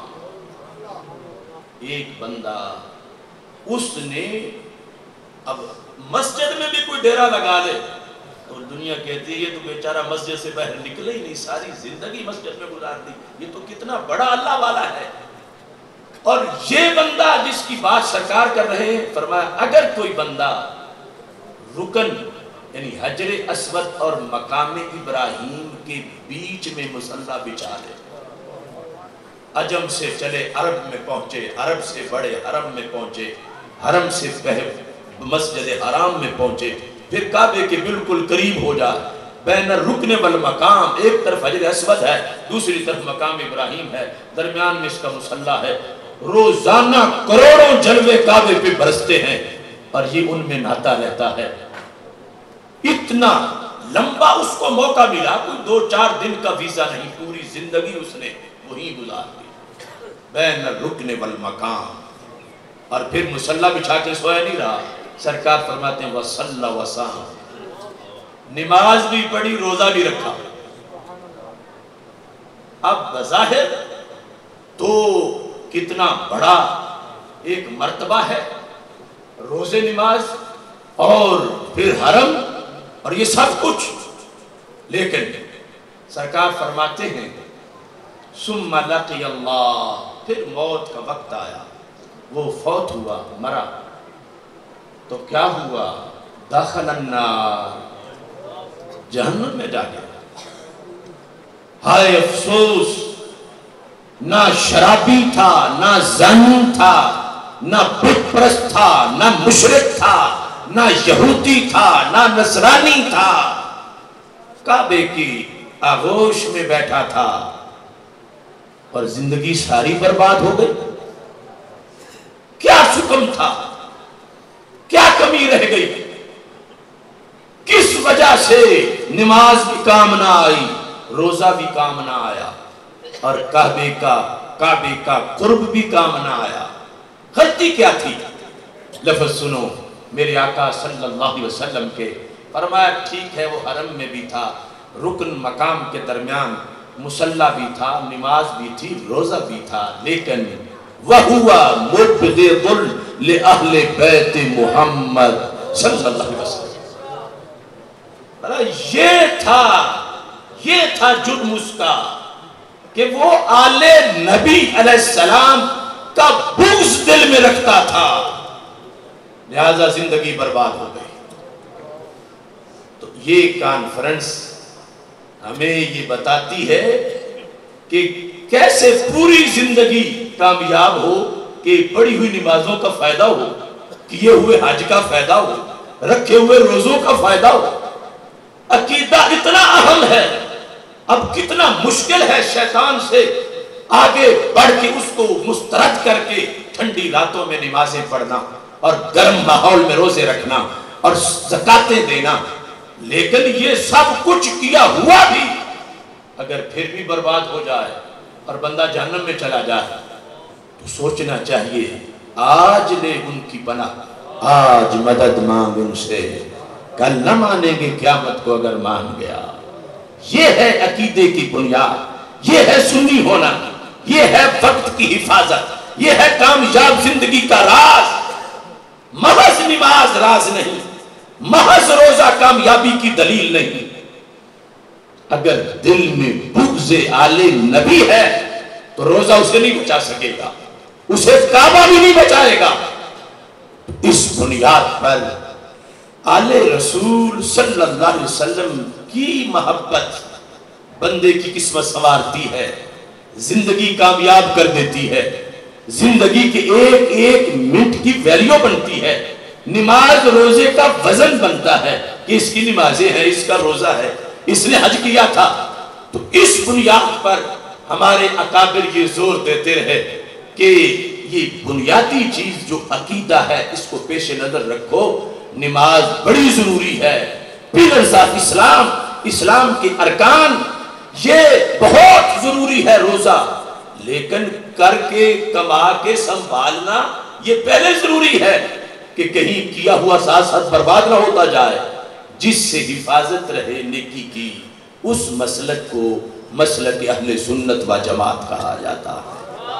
ایک بندہ اس نے، اب مسجد میں بھی کوئی ڈیرا لگا لے اور دنیا کہتی ہے یہ تو بیچارہ مسجد سے باہر نکلے ہی نہیں، ساری زندگی مسجد میں گزار دی، یہ تو کتنا بڑا اللہ والا ہے۔ اور یہ بندہ جس کی بات سرکار کر رہے ہیں، فرمایا اگر کوئی بندہ رکن یعنی حجر اسود اور مقام ابراہیم کے بیچ میں مصلی بچھا لے، عجم سے چلے عرب میں پہنچے، عرب سے بڑے حرم میں پہنچے، حرم سے مسجد حرام میں پہنچے، پھر کعبے کے بالکل قریب ہو جائے، بین الرکن والمقام، ایک طرف حجر اسود ہے، دوسری طرف مقام ابراہیم ہے، درمیان میں اس کا مصلی ہے، روزانہ کروڑوں جلوے کعبے پہ برستے ہیں اور یہ ان میں نہاتا رہتا ہے۔ اتنا لمبا اس کو موقع ملا، کوئی دو چار دن کا ویزا نہیں، پوری زندگی اس نے وہی گزار دی، بین الرکن والمقام۔ اور پھر مصلی بچھا کے سویا نہیں رہا، سرکار فرماتے ہیں وصلی وصام، نماز بھی پڑھی، روزہ بھی رکھا۔ اب بظاہر تو کتنا بڑا ایک مرتبہ ہے، روزے، نماز اور پھر حرم اور یہ سب کچھ، لیکن سرکار فرماتے ہیں ثم لقی اللہ، پھر موت کا وقت آیا، وہ فوت ہوا، مرا، تو کیا ہوا؟ دخل النار، جہنم میں جا گیا۔ ہائے افسوس، نہ شرابی تھا، نہ زانی تھا، نہ بت پرست تھا، نہ مشرک تھا، نہ یہودی تھا، نہ نصرانی تھا، کعبے کی آغوش میں بیٹھا تھا اور زندگی ساری برباد ہو گئی۔ کیا شکم تھا، کیا کمی رہ گئی، کس وجہ سے نماز بھی کام نہ آئی، روزہ بھی کام نہ آیا اور کعبے کا کعبے کا قرب بھی کام نہ آیا؟ غلطی کیا تھی؟ لفظ سنو میرے آقا صلی اللہ علیہ وسلم کے، فرمایا ٹھیک ہے وہ حرم میں بھی تھا، رکن مقام کے درمیان مصلی بھی تھا، نماز بھی تھی، روزہ بھی تھا، لیکن وَهُوَ مُبْغِضٌ لِأَهْلِ بَيْتِ محمد صلی اللہ علیہ وسلم۔ یہ تھا یہ تھا جرم اس کا کہ وہ آل نبی علیہ السلام کا بغض دل میں رکھتا تھا، لہذا زندگی برباد ہو گئی۔ تو یہ کانفرنس ہمیں یہ بتاتی ہے کہ کیسے پوری زندگی کامیاب ہو، کہ پڑھی ہوئی نمازوں کا فائدہ ہو، کیے ہوئے حج کا فائدہ ہو، رکھے ہوئے روزوں کا فائدہ ہو۔ عقیدہ اتنا اہم ہے، اب کتنا مشکل ہے شیطان سے آگے بڑھ کے اس کو مسترد کر کے ٹھنڈی راتوں میں نمازیں پڑھنا اور گرم ماحول میں روزے رکھنا اور زکاتیں دینا، لیکن یہ سب کچھ کیا ہوا بھی اگر پھر بھی برباد ہو جائے اور بندہ جہنم میں چلا جائے تو سوچنا چاہیے آج لے ان کی پناہ، آج مدد مانگ ان سے، کل نہ مانیں گے قیامت کو اگر مان گیا۔ یہ ہے عقیدے کی بنیاد، یہ ہے سنی ہونا، یہ ہے وقت کی حفاظت، یہ ہے کامیاب زندگی کا راز۔ محض نماز راز نہیں، محض روزہ کامیابی کی دلیل نہیں۔ اگر دل میں بغض آل نبی ہے تو روزہ اسے نہیں بچا سکے گا، اسے کعبہ بھی نہیں بچائے گا۔ اس بنیاد پر آل رسول صلی اللہ علیہ وسلم کی محبت بندے کی قسمت سنوارتی ہے، زندگی کامیاب کر دیتی ہے، زندگی کے ایک ایک منٹ کی ویلیو بنتی ہے، نماز روزے کا وزن بنتا ہے کہ اس کی نمازیں ہیں، اس کا روزہ ہے، اس نے حج کیا تھا۔ تو اس بنیاد پر ہمارے اکابر یہ زور دیتے رہے کہ یہ بنیادی چیز جو عقیدہ ہے اس کو پیش نظر رکھو، نماز بڑی ضروری ہے، پلرز آف اسلام، اسلام کے ارکان، یہ بہت ضروری ہے روزہ، لیکن کر کے کما کے سنبھالنا یہ پہلے ضروری ہے کہ کہیں کیا ہوا ساتھ ساتھ برباد نہ ہوتا جائے، جس سے حفاظت رہے نیکی کی، اس مسلک کو مسلک اہل سنت و جماعت کہا جاتا ہے۔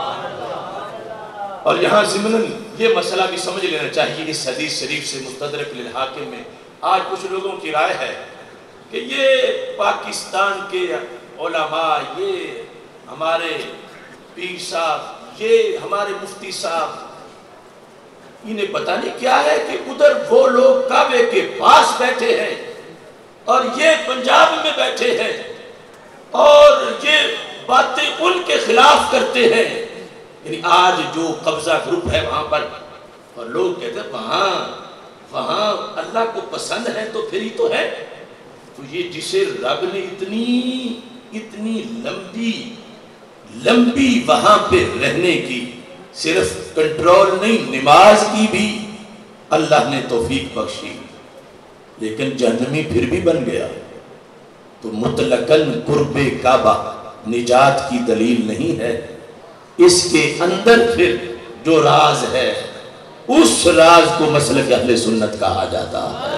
اور یہاں ضمناً یہ مسئلہ بھی سمجھ لینا چاہیے، اس حدیث شریف سے مستدرک للحاکم میں آج کچھ لوگوں کی رائے ہے کہ یہ پاکستان کے علماء، یہ ہمارے پیر صاحب، یہ ہمارے مفتی صاحب، انہیں پتہ نہیں کیا ہے کہ ادھر وہ لوگ کعبے کے پاس بیٹھے ہیں اور یہ پنجاب میں بیٹھے ہیں اور یہ باتیں ان کے خلاف کرتے ہیں۔ یعنی آج جو قبضہ گروپ ہے وہاں پر، اور لوگ کہتے ہیں وہاں وہاں اللہ کو پسند ہے تو پھر ہی تو ہے۔ تو یہ جسے رب نے اتنی اتنی لمبی لمبی وہاں پہ رہنے کی، صرف کنٹرول نہیں، نماز کی بھی اللہ نے توفیق بخشی، لیکن جہنمی پھر بھی بن گیا، تو مطلقاً قرب کعبہ نجات کی دلیل نہیں ہے۔ اس کے اندر پھر جو راز ہے، اس راز کو مسلک اہل سنت کہا جاتا ہے۔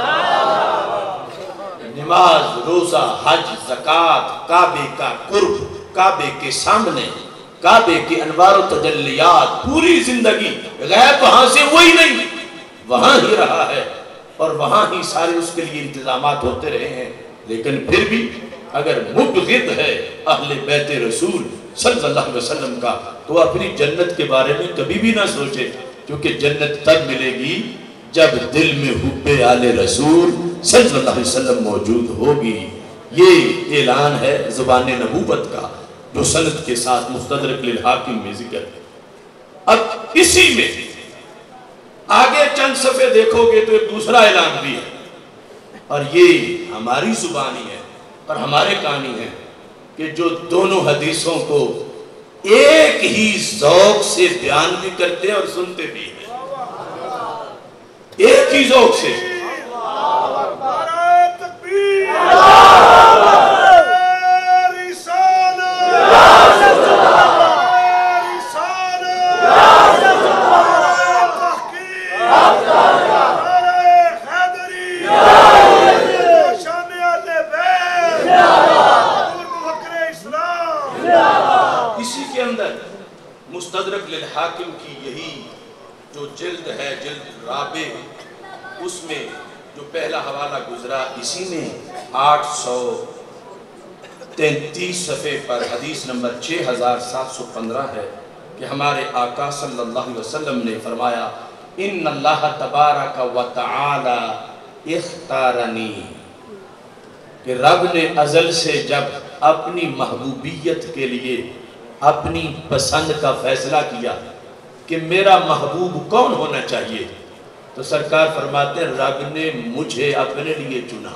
نماز، روزہ، حج، زکوٰۃ، کعبے کا قرب، کعبے کے سامنے، کعبے کے انوار و تجلیات، پوری زندگی غیب وہاں سے وہی نہیں، وہاں ہی رہا ہے اور وہاں ہی سارے اس کے لیے انتظامات ہوتے رہے ہیں۔ لیکن پھر بھی اگر مبغض ہے اہل بیت رسول صلی اللہ علیہ وسلم کا، تو اپنی جنت کے بارے میں کبھی بھی نہ سوچے، کیونکہ جنت تب ملے گی جب دل میں حب آل رسول صلی اللہ علیہ وسلم موجود ہوگی۔ یہ اعلان ہے زبان نبوت کا جو سند کے ساتھ مستدرک للحاکم میں ذکر ہے۔ اب اسی میں آگے چند صفحے دیکھو گے تو ایک دوسرا اعلان بھی ہے، اور یہ ہماری زبانی ہے اور ہمارے کہانی ہے کہ جو دونوں حدیثوں کو ایک ہی ذوق سے بیان بھی کرتے ہیں اور سنتے بھی ہیں، ایک ہی ذوق سے۔ مستدرک للحاکم کی یہی جو جلد ہے، جلد رابع، اس میں جو پہلا حوالہ گزرا، اسی میں آٹھ سو تینتیس صفحے پر حدیث نمبر چھ ہزار سات سو پندرہ ہے کہ ہمارے آقا صلی اللہ علیہ وسلم نے فرمایا، ان اللہ تبارک و تعالی اختارنی، کہ رب نے ازل سے جب اپنی محبوبیت کے لیے اپنی پسند کا فیصلہ کیا کہ میرا محبوب کون ہونا چاہیے، تو سرکار فرماتے ہیں رب نے مجھے اپنے لیے چنا،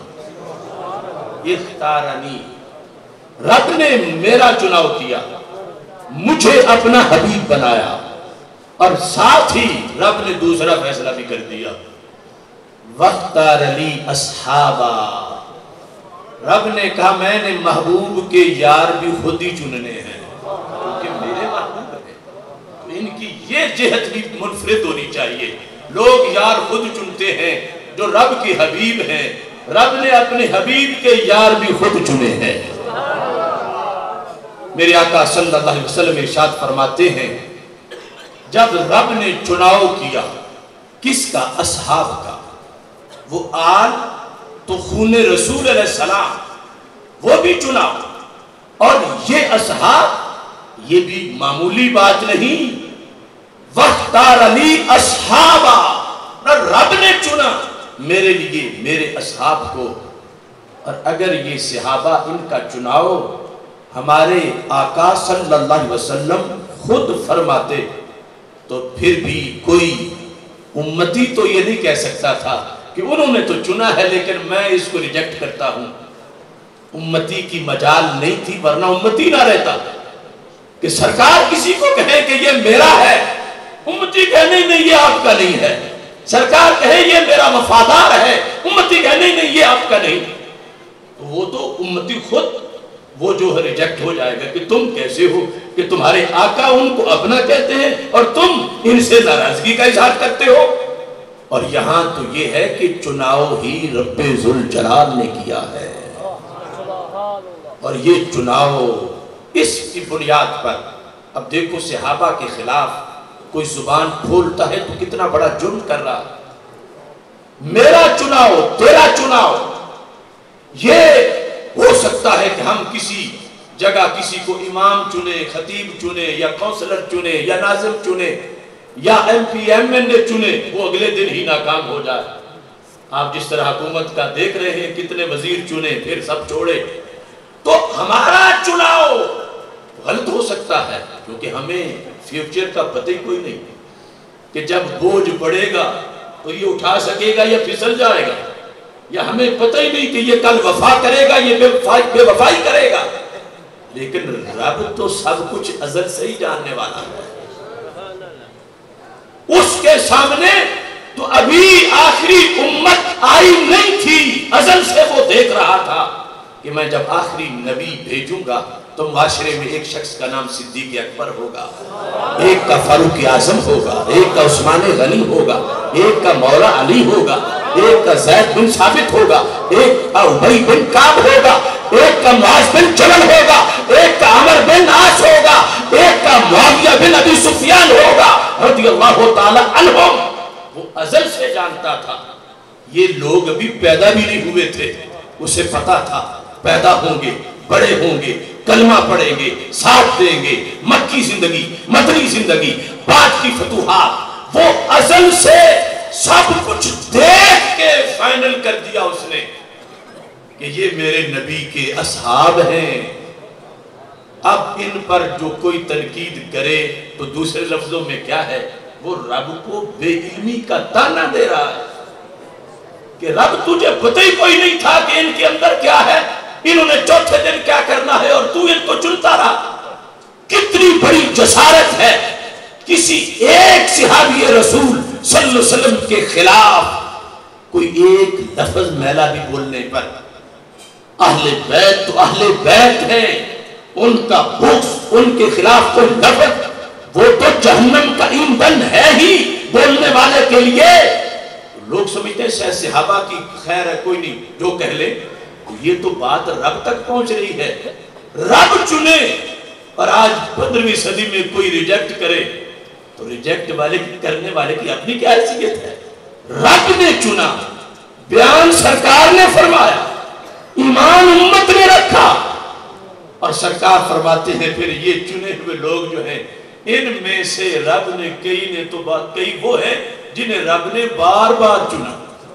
اختارنی، رب نے میرا چناؤ کیا، مجھے اپنا حبیب بنایا، اور ساتھ ہی رب نے دوسرا فیصلہ بھی کر دیا، وَاخْتَارَ لِي أَصْحَابًا، رب نے کہا میں نے محبوب کے یار بھی خود ہی چننے ہیں، کیونکہ میرے محبوب ہیں، تو ان کی یہ جہت بھی منفرد ہونی چاہیے۔ لوگ یار خود چنتے ہیں، جو رب کے حبیب ہیں، رب نے اپنے حبیب کے یار بھی خود چنے ہیں۔ میرے آقا صلی اللہ علیہ وسلم ارشاد فرماتے ہیں، جب رب نے چناؤ کیا کس کا؟ اصحاب کا، وہ آل تو خون رسول علیہ السلام، وہ بھی چنا، اور یہ اصحاب یہ بھی معمولی بات نہیں، وَاخْتَارَ لِي أَصْحَابًا، رب نے چنا میرے لیے میرے اصحاب کو۔ اور اگر یہ صحابہ ان کا چناؤ ہمارے آقا صلی اللہ علیہ وسلم خود فرماتے تو پھر بھی کوئی امتی تو یہ نہیں کہہ سکتا تھا کہ انہوں نے تو چنا ہے لیکن میں اس کو ریجیکٹ کرتا ہوں۔ امتی کی مجال نہیں تھی، ورنہ امتی نہ رہتا، کہ سرکار کسی کو کہے کہ یہ میرا ہے، امتی کہے نہیں نہیں یہ آپ کا نہیں ہے، سرکار کہے یہ میرا وفادار ہے، امتی کہے نہیں نہیں یہ آپ کا نہیں، تو وہ تو امتی خود وہ جو ہے ریجیکٹ ہو جائے گا کہ تم کیسے ہو کہ تمہارے آقا ان کو اپنا کہتے ہیں اور تم ان سے ناراضگی کا اظہار کرتے ہو۔ اور یہاں تو یہ ہے کہ چناؤ ہی رب ذوالجلال نے کیا ہے، اور یہ چناؤ اس کی بنیاد پر، اب دیکھو صحابہ کے خلاف کوئی زبان کھولتا ہے تو کتنا بڑا جرم کر رہا، میرا چناؤ تیرا چناؤ، یہ ہو سکتا ہے کہ ہم کسی جگہ کسی کو امام چنے، خطیب چنے، یا کونسلر چنے، یا ناظم چنے، یا M P M N A چنے، وہ اگلے دن ہی ناکام ہو جائے۔ آپ جس طرح حکومت کا دیکھ رہے ہیں کتنے وزیر چنے پھر سب چھوڑے، تو ہمارا چناؤ غلط ہو سکتا ہے کیونکہ ہمیں فیوچر کا پتہ ہی کوئی نہیں کہ جب بوجھ پڑے گا تو یہ اٹھا سکے گا یا پھسل جائے گا، یا ہمیں پتہ ہی نہیں کہ یہ کل وفا کرے گا یہ بے وفائی کرے گا، لیکن رب تو سب کچھ ازل سے ہی جاننے والا ہے۔ اس کے سامنے تو ابھی آخری امت آئی نہیں تھی، ازل سے وہ دیکھ رہا تھا کہ میں جب آخری نبی بھیجوں گا تو معاشرے میں ایک شخص کا نام صدیق اکبر ہوگا، ایک کا فاروق اعظم ہوگا، ایک کا عثمان غنی ہوگا، ایک کا مولا علی ہوگا، ایک کا زید بن ثابت ہوگا، ایک کا ابی بن کعب ہوگا، ایک کا معاذ بن جبل ہوگا، ایک کا عمر بن عاص ہوگا، ایک کا معاویہ بن ابی سفیان ہوگا رضی اللہ تعالی عنہم۔ وہ ازل سے جانتا تھا، یہ لوگ ابھی پیدا بھی نہیں ہوئے تھے، اسے پتا تھا پیدا ہوں گے، بڑے ہوں گے، کلمہ پڑھیں گے، ساتھ دیں گے، مکی زندگی، مدنی زندگی، بعد کی فتوحات، وہ ازل سے سب کچھ دیکھ کے فائنل کر دیا اس نے کہ یہ میرے نبی کے اصحاب ہیں۔ اب ان پر جو کوئی تنقید کرے تو دوسرے لفظوں میں کیا ہے، وہ رب کو بے علمی کا تانا دے رہا ہے کہ رب تجھے پتہ ہی کوئی نہیں تھا کہ ان کے اندر کیا ہے، انہوں نے چوتھے دن کیا کرنا ہے اور تو ان کو چنتا رہا۔ کتنی بڑی جسارت ہے کسی ایک صحابی رسول صلی اللہ علیہ وسلم کے خلاف کوئی ایک لفظ میلا بھی بولنے پر۔ اہل بیت تو اہل بیت ہیں، ان کا بغض، ان کے خلاف کوئی لفظ، وہ تو جہنم کا ایندھن ہے ہی بولنے والے کے لیے۔ لوگ سمجھتے ہیں شاید صحابہ کی خیر ہے کوئی نہیں جو کہہ لے، یہ تو بات رب تک پہنچ رہی ہے، رب چنے۔ اور آج پندرہویں صدی میں کوئی ریجیکٹ کرے تو ریجیکٹ والے کی کرنے والے کی اپنی کیا حیثیت ہے؟ رب نے چنا، بیان سرکار نے فرمایا، ایمان امت نے رکھا، اور سرکار فرماتے ہیں پھر یہ چنے ہوئے لوگ جو ہیں ان میں سے رب نے کئی نے تو بات کئی وہ ہیں جنہیں رب نے بار بار چنا۔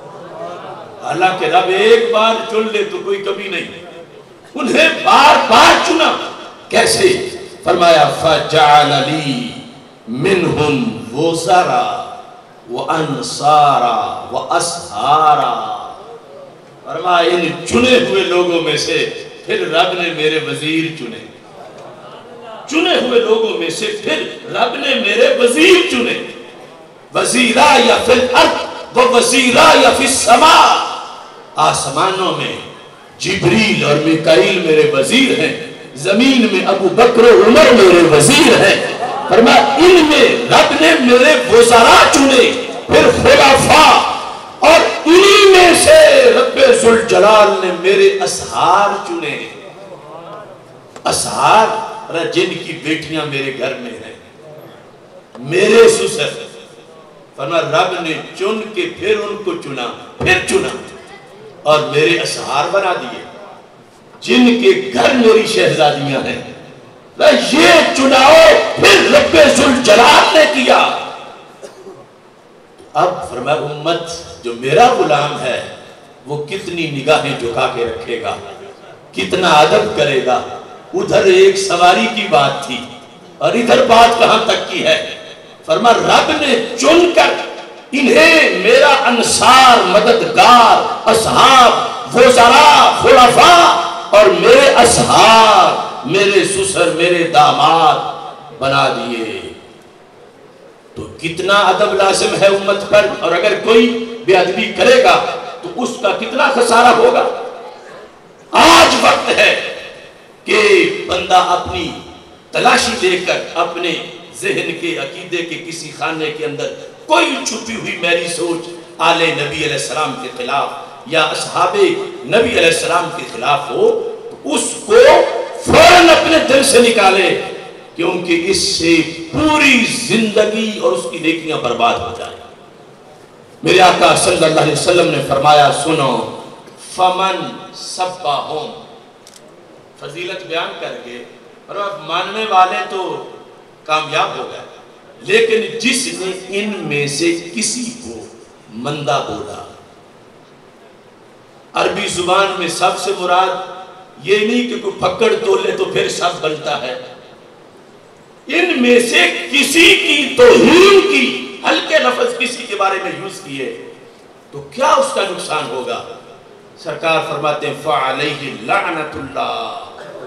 حالانکہ رب ایک بار چن لے تو کوئی کمی نہیں، انہیں بار بار چنا۔ کیسے؟ فرمایا فَجَعَلَ لِي مِنْهُمْ وُزَرَا وَأَنصَارَا وَأَصْحَارَا۔ فرمایا ان چنے ہوئے لوگوں میں سے پھر رب نے میرے وزیر چنے، چنے ہوئے لوگوں میں سے پھر رب نے میرے وزیر چنے۔ وزیرا یا فی الارض و وزیرا یا فی السماء، آسمانوں میں جبریل اور میکائیل میرے وزیر ہیں، زمین میں ابو بکر و عمر میرے وزیر ہیں۔ فرمایا ان میں رب نے میرے وزراء چنے، پھر خلفاء، اور انہی میں سے رب ذوالجلال نے میرے اصحار چنے۔ اصحار جن کی بیٹیاں میرے گھر میں ہیں، میرے سسر۔ فرمایا رب نے چن کے پھر ان کو چنا، پھر چنا اور میرے اصحار بنا دیے، جن کے گھر میری شہزادیاں ہیں۔ یہ چناؤ پھر رب ذوالجلال نے کیا۔ اب فرمایا امت جو میرا غلام ہے وہ کتنی نگاہیں جھکا کے رکھے گا، کتنا ادب کرے گا۔ ادھر ایک سواری کی بات تھی اور ادھر بات کہاں تک کی ہے؟ فرمایا رب نے چن کر انہیں میرا انصار، مددگار، اصحاب، وزراء، خلفاء اور میرے اصحاب میرے سسر میرے داماد بنا دیے۔ تو کتنا ادب لازم ہے امت پر، اور اگر کوئی بے ادبی کرے گا تو اس کا کتنا خسارہ ہوگا۔ آج وقت ہے کہ بندہ اپنی تلاشی لے کر اپنے ذہن کے عقیدے کے کسی خانے کے اندر کوئی چھپی ہوئی میری سوچ آل نبی علیہ السلام کے خلاف یا اصحاب نبی علیہ السلام کے خلاف ہو تو اس کو فوراً اپنے دل سے نکالے، کیونکہ اس سے پوری زندگی اور اس کی نیکیاں برباد ہو جائیں۔ میرے آقا صلی اللہ علیہ وسلم نے فرمایا، سنو، فمن سبہم، فضیلت بیان کر کے اور اب ماننے والے تو کامیاب ہو گئے، لیکن جس نے ان میں سے کسی کو مندہ بولا، عربی زبان میں سب سے مراد یہ نہیں کہ کوئی پکڑ تولے تو پھر سب بنتا ہے، ان میں سے کسی کی توہین کی، ہلکے لفظ کسی کے بارے میں یوز کیے تو کیا اس کا نقصان ہوگا؟ سرکار فرماتے ہیں فَعَلَيْهِ لَعْنَةُ اللَّهِ،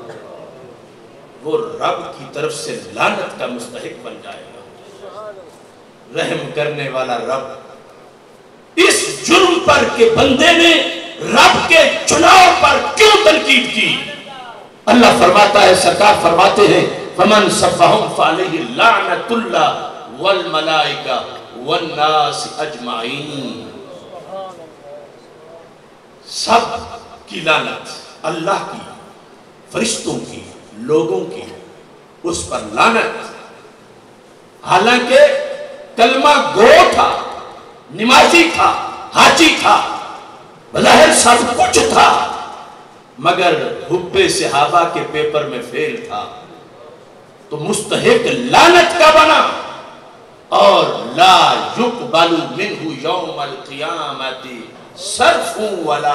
وہ رب کی طرف سے لعنت کا مستحق بن جائے گا۔ رحم کرنے والا رب اس جرم پر کہ بندے نے رب کے چناؤ پر کیوں تنقید کی، اللہ فرماتا ہے، سرکار فرماتے ہیں فَمَنْ صَفَّهُمْ فَعَلَيْهِ لَعْنَةُ اللَّهِ وَالْمَلَائِكَةِ وَالنَّاسِ أَجْمَعِينَ، سب کی لعنت، اللہ کی، فرشتوں کی، لوگوں کی، اس پر لعنت۔ حالانکہ کلمہ گو تھا، نمازی تھا، حاجی تھا، بظاہر سب کچھ تھا، مگر حب صحابہ کے پیپر میں فیل تھا، تو مستحق لعنت کا بنا۔ اور لا یقبل منہ یوم القیامت صرف ولا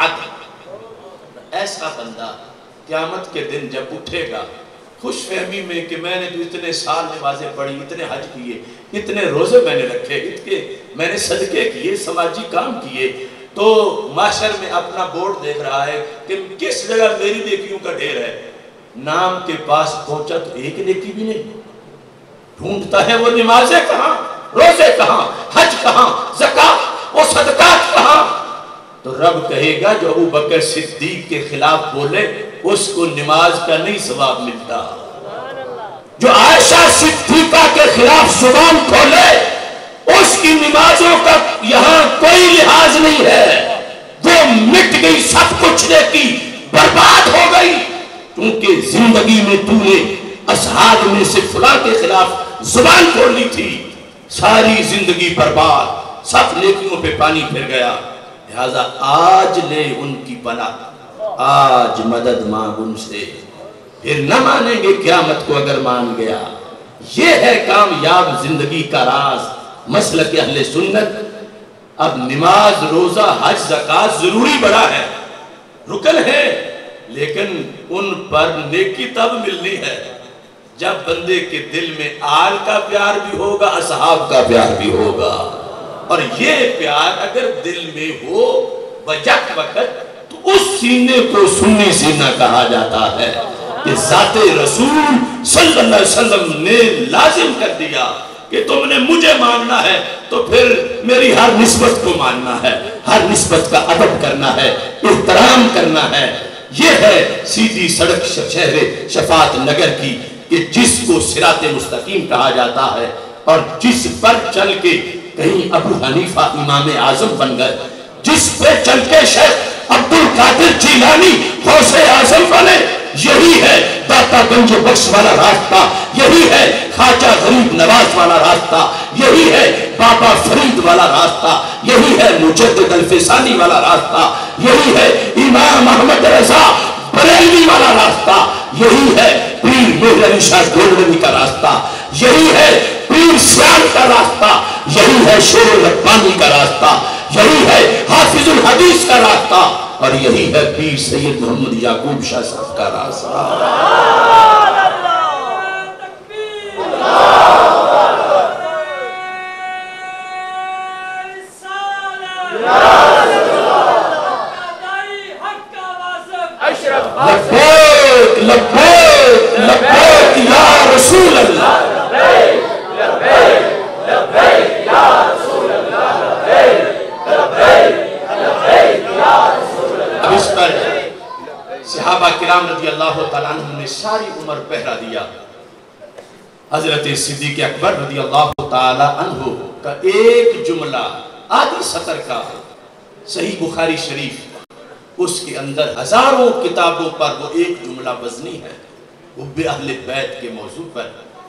عدل، ایسا بندہ قیامت کے دن جب اٹھے گا خوش فہمی میں کہ میں نے تو اتنے سال نمازیں پڑھی، اتنے حج کیے، اتنے روزے میں نے رکھے، اتنے میں نے صدقے کیے، سماجی کام کیے، تو معاشر میں اپنا بورڈ دیکھ رہا ہے کہ کس جگہ میری نیکیوں کا ڈھیر ہے، نام کے پاس پہنچا تو ایک نیکی بھی نہیں، ڈھونڈتا ہے وہ نمازیں کہاں، روزے کہاں، حج کہاں، زکاة وہ صدقات کہاں؟ تو رب کہے گا جو ابو بکر صدیق کے خلاف بولے اس کو نماز کا نہیں ثواب ملتا، جو عائشہ صدیقہ کے خلاف زبان کھولے اس کی نمازوں کا یہاں کوئی لحاظ نہیں ہے، وہ مٹ گئی، سب کچھ نیکی برباد ہو گئی، کیونکہ زندگی میں تو نے اصحاب میں سے فلاں کے خلاف زبان کھولی تھی، ساری زندگی برباد، سب نیکیوں پہ پانی پھر گیا۔ لہذا آج لے ان کی پناہ، آج مدد مانگ ان سے، پھر نہ مانیں گے قیامت کو اگر مان گیا۔ یہ ہے کامیاب زندگی کا راز، مسلک اہل سنت۔ اب نماز، روزہ، حج، زکاة ضروری بڑا ہے، رکن ہے، لیکن ان پر نیکی تب ملنی ہے جب بندے کے دل میں آل کا پیار بھی ہوگا، اصحاب کا پیار بھی ہوگا، اور یہ پیار اگر دل میں ہو بجک وقت تو اس سینے کو سنی سینہ کہا جاتا ہے کہ ذات رسول صلی اللہ علیہ وسلم نے لازم کر دیا کہ تم نے مجھے ماننا ہے تو پھر میری ہر نسبت کو ماننا ہے، ہر نسبت کا ادب کرنا ہے، احترام کرنا ہے۔ یہ ہے سیدھی سڑک شہر شفاعت نگر کی کہ جس کو صراط مستقیم کہا جاتا ہے، اور جس پر چل کے کہیں ابو حنیفہ امام اعظم بن گئے، جس پہ چل کے شیخ عبدالقادر جیلانی غوث اعظم بنے، یہی ہے داتا گنج بخش والا راستہ، یہی ہے خواجہ غریب نواز والا راستہ، یہی ہے بابا فرید والا راستہ، یہی ہے مجدد الفسانی والا راستہ، یہی ہے امام احمد رضا بریلوی والا راستہ، یہی ہے پیر مہر علی شاہ گولوی کا راستہ، یہی ہے پیر سیال کا راستہ، یہی ہے شیر ربانی کا راستہ، یہی ہے حافظ الحدیث کا راستہ، اور یہی ہے پیر سید محمد یعقوب شاہ صاحب کا راستہ۔ لبیک لبیک لبیک یا رسول اللہ، اب اس پر صحابہ کرام رضی اللہ تعالیٰ عنہ نے ساری عمر پہرا دیا. حضرت صدیق اکبر رضی اللہ تعالیٰ عنہ کا ایک جملہ آدھی سطر کا صحیح بخاری شریف، اس کے اندر ہزاروں کتابوں پر وہ ایک جملہ وزنی ہے حب اہل بیت کے موضوع پر.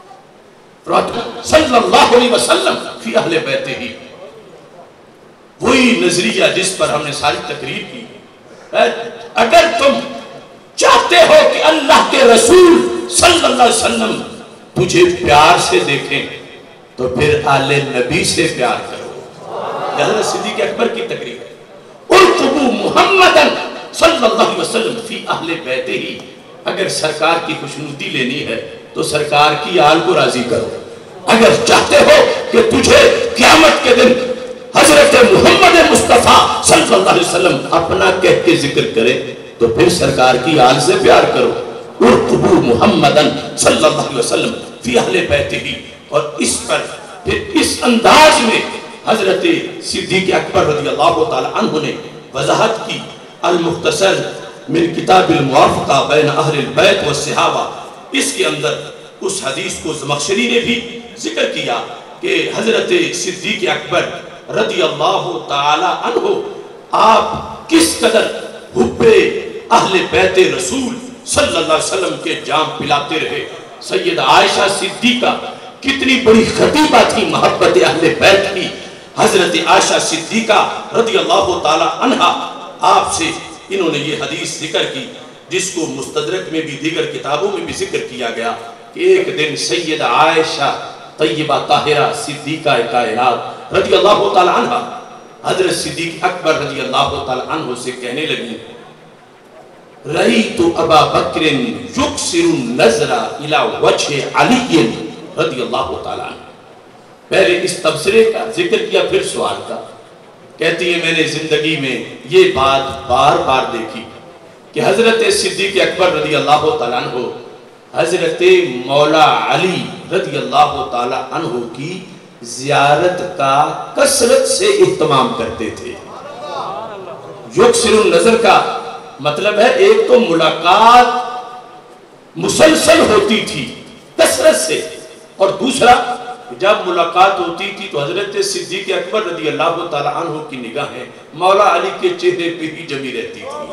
صلی اللہ علیہ وسلم فی اہل بیت ہی، وہی نظریہ جس پر ہم نے ساری تقریر کی. اگر تم چاہتے ہو کہ اللہ کے رسول صلی اللہ علیہ وسلم تجھے پیار سے دیکھیں تو پھر آل نبی سے پیار کرو. یہ حضرت صدیق اکبر کی تقریر ہے. ارقبوا محمدًا صلی اللہ علیہ وسلم فی اہل بیت ہی، اگر سرکار کی خوشنودی لینی ہے تو سرکار کی آل کو راضی کرو. اگر چاہتے ہو کہ تجھے قیامت کے دن حضرت محمد مصطفیٰ صلی اللہ علیہ وسلم اپنا کہہ کے ذکر کرے تو پھر سرکار کی آل سے پیار کرو. ارقبوا محمدًا صلی اللہ علیہ وسلم فی اہل بیت ہی. اور اس پر پھر اس انداز میں حضرت صدیق اکبر رضی اللہ تعالی عنہ نے وضاحت کی. المختصر من کتاب الموافقہ بین اہل البیت والصحابہ، اس کے اندر اس حدیث کو زمخشری نے بھی ذکر کیا کہ حضرت صدیق اکبر رضی اللہ تعالی عنہ آپ کس قدر حب اہل بیت رسول صلی اللہ علیہ وسلم کے جام پلاتے رہے. سید عائشہ صدیقہ کتنی بڑی خطیبہ تھی محبت اہل بیت کی. حضرت عائشہ صدیقہ رضی اللہ تعالی عنہ آپ سے انہوں نے یہ حدیث ذکر کی جس کو مستدرک میں بھی دیگر کتابوں میں بھی ذکر کیا گیا کہ ایک دن سید عائشہ طیبہ طاہرہ صدیقہ کائنات رضی اللہ تعالی عنہ حضرت صدیق اکبر رضی اللہ تعالی عنہ سے کہنے لگی رأیت ابا بکر یکسر النظر الى وجہ علی رضی اللہ تعالی عنہ. پہلے اس تبصرے کا ذکر کیا پھر سوال کا. کہتی ہے میں نے زندگی میں یہ بات بار بار دیکھی کہ حضرت صدیق اکبر رضی اللہ تعالیٰ عنہ حضرت مولا علی رضی اللہ تعالیٰ عنہ کی زیارت کا کثرت سے اہتمام کرتے تھے. یکسر النظر کا مطلب ہے ایک تو ملاقات مسلسل ہوتی تھی کثرت سے، اور دوسرا جب ملاقات ہوتی تھی تو حضرت صدیق اکبر رضی اللہ تعالیٰ عنہ کی نگاہیں مولا علی کے چہرے پہ ہی جمی رہتی تھی.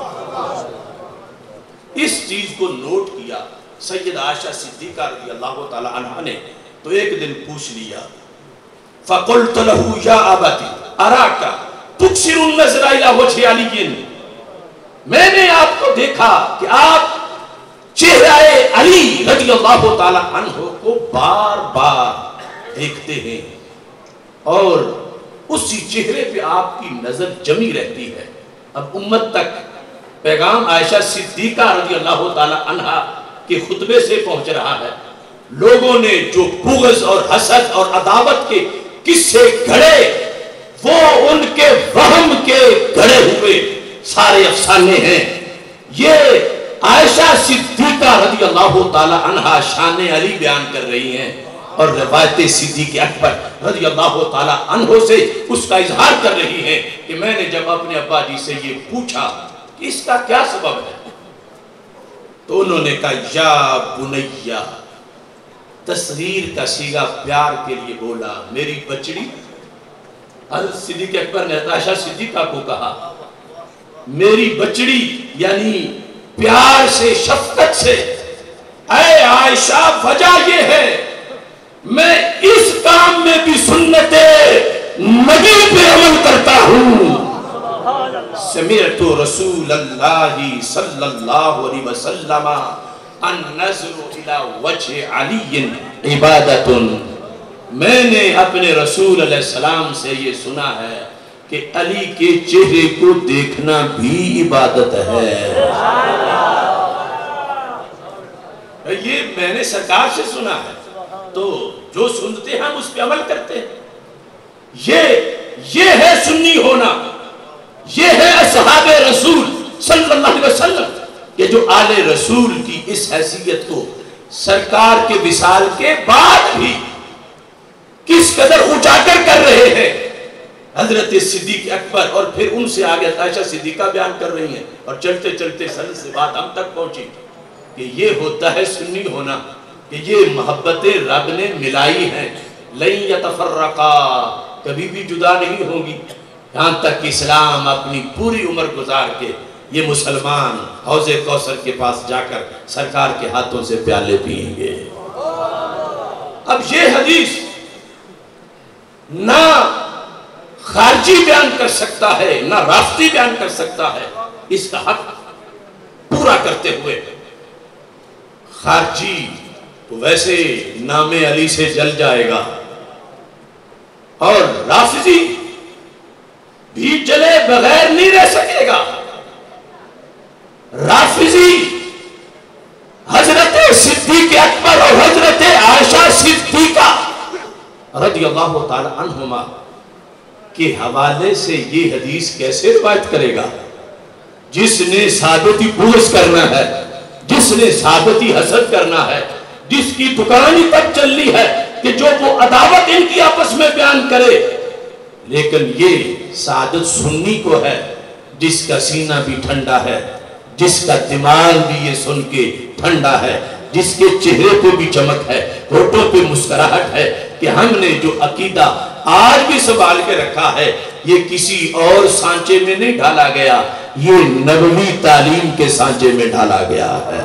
اس چیز کو نوٹ کیا سید عائشہ صدیقہ رضی اللہ تعالیٰ عنہ نے تو ایک دن پوچھ لیا فَقُلْتُ لَهُ يَا أَبَتِ أَرَاكَ تُكْسِرُ النَّظْرَ إِلَى وَجْهِ عَلِيٍّ، میں نے آپ کو دیکھا کہ آپ چہرہ علی رضی اللہ تعالیٰ عنہ کو بار بار دیکھتے ہیں اور اسی چہرے پہ آپ کی نظر جمی رہتی ہے. اب امت تک پیغام عائشہ صدیقہ رضی اللہ تعالیٰ عنہ کے خطبے سے پہنچ رہا ہے. لوگوں نے جو بغض اور حسد اور عداوت کے قصے گھڑے وہ ان کے وہم کے گھڑے ہوئے سارے افسانے ہیں. یہ عائشہ صدیقہ رضی اللہ تعالیٰ عنہ شان علی بیان کر رہی ہیں اور روایت صدیق اکبر رضی اللہ تعالیٰ عنہ سے اس کا اظہار کر رہی ہیں کہ میں نے جب اپنے ابا جی سے یہ پوچھا کہ اس کا کیا سبب ہے تو انہوں نے کہا یا بنیہ، تصغیر کا صیغہ پیار کے لیے بولا میری بچڑی. حضرت صدیق اکبر نے عائشہ صدیقہ کو کہا میری بچڑی، یعنی پیار سے شفقت سے. اے عائشہ وجہ یہ ہے میں اس کام میں بھی سنت نبی پہ عمل کرتا ہوں. سمعت رسول اللہ صلی اللہ علیہ وسلم النظر الى وجہ علی عبادت، میں نے اپنے رسول علیہ السلام سے یہ سنا ہے کہ علی کے چہرے کو دیکھنا بھی عبادت ہے. یہ میں نے سرکار سے سنا ہے تو جو سنتے ہیں ہم اس پہ عمل کرتے ہیں. یہ یہ ہے سنی ہونا، یہ ہے اصحاب رسول صلی اللہ علیہ وسلم کہ جو آل رسول کی اس حیثیت کو سرکار کے وصال کے بعد بھی کس قدر اجاگر کر رہے ہیں حضرت صدیق اکبر، اور پھر ان سے آگے عائشہ صدیقہ بیان کر رہی ہیں، اور چلتے چلتے سند سے بات ہم تک پہنچی کہ یہ ہوتا ہے سنی ہونا، کہ یہ محبتیں رب نے ملائی ہیں، لن یتفرقا، کبھی بھی جدا نہیں ہوں گی، یہاں تک کہ اسلام اپنی پوری عمر گزار کے یہ مسلمان حوض کوثر کے پاس جا کر سرکار کے ہاتھوں سے پیالے پئیں گے۔ اب یہ حدیث نہ خارجی بیان کر سکتا ہے نہ رافتی بیان کر سکتا ہے، اس کا حق پورا کرتے ہوئے خارجی تو ویسے نام علی سے جل جائے گا، اور رافضی بھی جلے بغیر نہیں رہ سکے گا۔ رافضی حضرت صدیق اکبر اور حضرت عائشہ صدیقہ رضی اللہ تعالی عنہما کے حوالے سے یہ حدیث کیسے روایت کرے گا؟ جس نے ثابتی بغض کرنا ہے، جس نے ثابتی حسد کرنا ہے، جس کی دکانی تک چلی ہے کہ جو وہ عداوت ان کی آپس میں بیان کرے، لیکن یہ سعادت سنی کو ہے جس کا سینہ بھی ٹھنڈا ہے، جس کا دماغ بھی یہ سن کے ٹھنڈا ہے، جس کے چہرے پہ بھی چمک ہے، ہونٹوں پہ مسکراہٹ ہے کہ ہم نے جو عقیدہ آج بھی سنبھال کے رکھا ہے یہ کسی اور سانچے میں نہیں ڈھالا گیا، یہ نبوی تعلیم کے سانچے میں ڈھالا گیا ہے۔